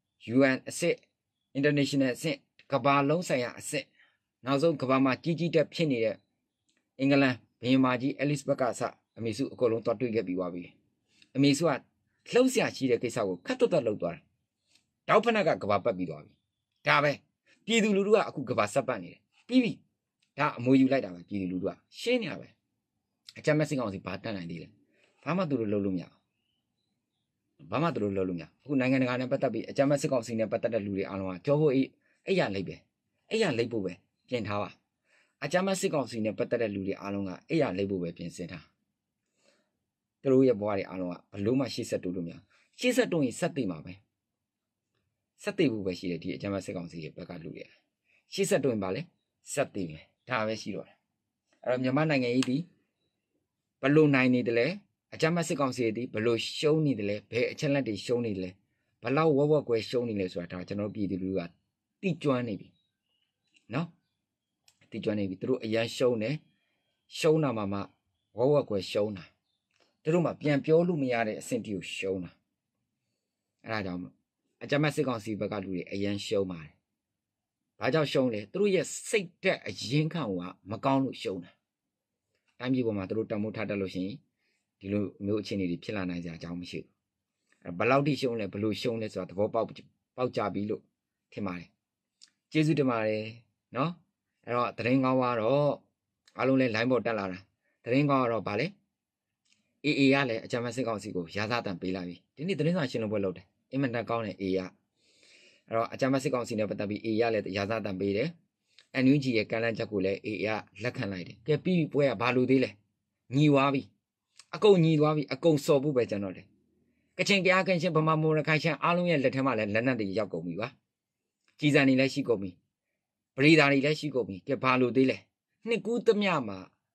Speaker 1: UN အဆင့် International အဆင့်ကမ္ဘာလုံးဆိုင်ရာအဆင့်နောက်ဆုံးကမ္ဘာမှာကြီးတက်ဖြစ်နေတဲ့အင်္ဂလန်ဘုရင်မကြီးအဲလစ်ဘက်ကစအမေစုအကုန်လုံးတွားတွေ့ခဲ့ပြီးသွားပြီအမေစုကလှုပ်ရှားရှိတဲ့ကိစ္စကိုခတ်တွတ်လှုပ်သွားတယ်တောက်ဖက်နှက်ကကမ္ဘာပတ်ပြီးသွားပြီဒါပဲပြည်သူလူထုကအခုကမ္ဘာဆက်ပတ်နေတယ်ပြီးပြီဒါအမွေယူလိုက်တာပဲပြည်သူလူထုကရှင်းနေတာပဲအကြမ်းမဲ့စစ်ကောင်စီဘာတတ်နိုင်သေးလဲဘာမှသူတို့လုပ်လို့မရဘာမှသူတို့လုပ်လို့မရအခုနိုင်ငံတကာနဲ့ပတ်သက်ပြီးအကြမ်းမဲ့စစ်ကောင်စီနဲ့ပတ်သက်တဲ့လူတွေအားလုံးကကြောဖို့အဲ့ရလိမ့်ပဲအဲ့ရလိမ့်ဖို့ပဲပြင်ထားပါအကြမ်းမဲ့စစ်ကောင်စီနဲ့ပတ်သက်တဲ့လူတွေအားလုံးကအဲ့ရလိမ့်ဖို့ပဲပြင်ဆင်ထားသူတို့ရဲ့ဘဝတွေအားလုံးကဘလို့မှရှေ့ဆက်တိုးလို့မရရှေ့ဆက်တိုးရင်ဆက်သိမှာပဲဆက်သိဖို့ပဲရှိတယ်ဒီအကြမ်းမဲ့စစ်ကောင်စီရဲ့ဘက်ကလူတွေရှေ့ဆက်တိုးရင်ပါလေဆက်သိမယ်ဒါပဲရှိတော့တယ်အဲ့တော့မြန်မာနိုင်ငံကြီးဒီဘလို့နိုင်နေတယ်လဲအကြမ်းဖက်စစ်ကောင်စီတွေဘလို့ရှုံးနေတယ်လဲဘယ်အချက်လက်တွေရှုံးနေတယ်လဲဘလောက်ဝက်ကွယ်ရှုံးနေလဲဆိုတာဒါကျွန်တော်ပြည်သူလူထုကတိကျွမ်းနေပြီနော်တိကျွမ်းနေပြီသူတို့အရန်ရှုံးတယ်ရှုံးတာမှဝက်ကွယ်ရှုံးတာသူတို့မှပြန်ပြောလို့မရတဲ့အဆင့်တီကိုရှုံးတာအဲ့ဒါကြောင့်အကြမ်းဖက်စစ်ကောင်စီဘက်ကလူတွေအရန်ရှုံးပါတယ်ဘာကြောင့်ရှုံးလဲသူတို့ရဲ့စိတ်သက်အရင်ခံကမကောင်းလို့ရှုံးတာတိုင်းပြည်ပေါ်မှာသူတို့တံမိုးထားတတ်လို့ရှိရင်ဒီလိုမျိုးအခြေအနေတွေဖြစ်လာနိုင်စရာအကြောင်းမရှိဘူးဘယ်လောက်ထိရှုံးလဲဘယ်လိုရှုံးလဲဆိုတာသဘောပေါက်ကြပြီလို့ထင်ပါတယ်ကျေးဇူးတင်ပါတယ်နော်အဲ့တော့သတင်းကောင်းကတော့အားလုံးလဲ line ပေါ်တက်လာတာသတင်းကောင်းကတော့ဗာလဲအေးရလဲအကြမ်းဖက်စစ်ကောင်စီကိုရာဇသံပေးလိုက်ပြီဒီနေ့သတင်းစာရှင်းလင်းပွဲလုပ်တယ်အင်မတန်ကောင်းတယ်အေးရအဲ့တော့အကြမ်းဖက်စစ်ကောင်စီနဲ့ပတ်သက်ပြီးအေးရလဲရာဇသံပေးတယ်NUG ရဲ့ကမ်းလှမ်းချက်ကိုလည်းအေးရလက်ခံလိုက်တယ်ကဲပြီးပြီပွဲကဘာလို့သေးလဲညီွားပြီအကုန်ညီသွားပြီအကုန်စော်ဖို့ပဲကျွန်တော်တယ်ကချင်ကြားကချင်းဗမာမိုရခိုင်ချန်အားလုံးရဲ့လက်ထဲမှာလည်းလက်နက်တွေရောက်ကုန်ပြီပါကြီးစံတွေလည်းရှိကုန်ပြီပရိဒါတွေလည်းရှိကုန်ပြီကဲဘာလို့သေးလဲနှစ်ကူးသမျှမှာ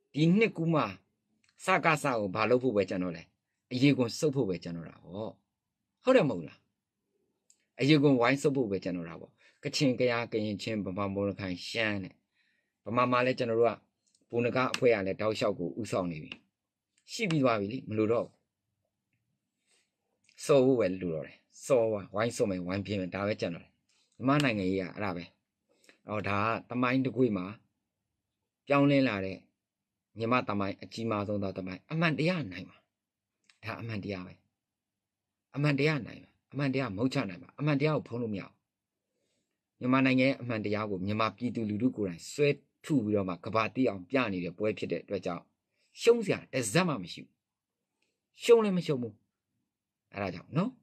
Speaker 1: ဒီနှစ်ကူမှစကားစကိုဘာလုပ်ဖို့ပဲကျွန်တော်လဲအရေးကွန်စုပ်ဖို့ပဲကျွန်တော်တာဟောဟုတ်တယ်မဟုတ်လားအရေးကွန်ဝိုင်းစုပ်ဖို့ပဲကျွန်တော်တာပေါ့ကချင်ကယားကရင်ချင်းဗမာမော်ခိုင်ရှမ်းတဲ့ဗမာမှာလဲကျွန်တော်တို့ကဘုံနကားအဖွဲ့ကလည်းတောက်လျှောက်ကိုဥဆောင်နေပြီရှိပြီးသွားပြီလေမလို့တော့စော်ဖို့ပဲလူတော့တယ်စော်ဝိုင်းစော်မယ်ဝိုင်းပြင်းမယ်ဒါပဲကျွန်တော်တယ်မြန်မာနိုင်ငံကြီးကအဲ့ဒါပဲအော်ဒါကတမိုင်းတစ်ခွေမှာပြောင်းလဲလာတဲ့မြန်မာတမိုင်းအကြီးမားဆုံးသောတမိုင်းအမှန်တရားနိုင်ပါဒါအမှန်တရားပဲအမှန်တရားနိုင်ပါအမှန်တရားမဟုတ်ချနိုင်ပါအမှန်တရားကိုဖုံးလို့မရဘူးမြန်မာနိုင်ငံရဲ့အမှန်တရားကိုမြန်မာပြည်သူလူထုကိုယ်တိုင်ဆွဲထုပြီးတော့မှကဘာတိအောင်ပြနေတဲ့ပွဲဖြစ်တဲ့အတွက်ကြောင့်ရှုံးစရာတစ်စက်မှမရှိဘူးရှုံးလည်းမရှုံးဘူးအဲ့ဒါကြောင့်နော်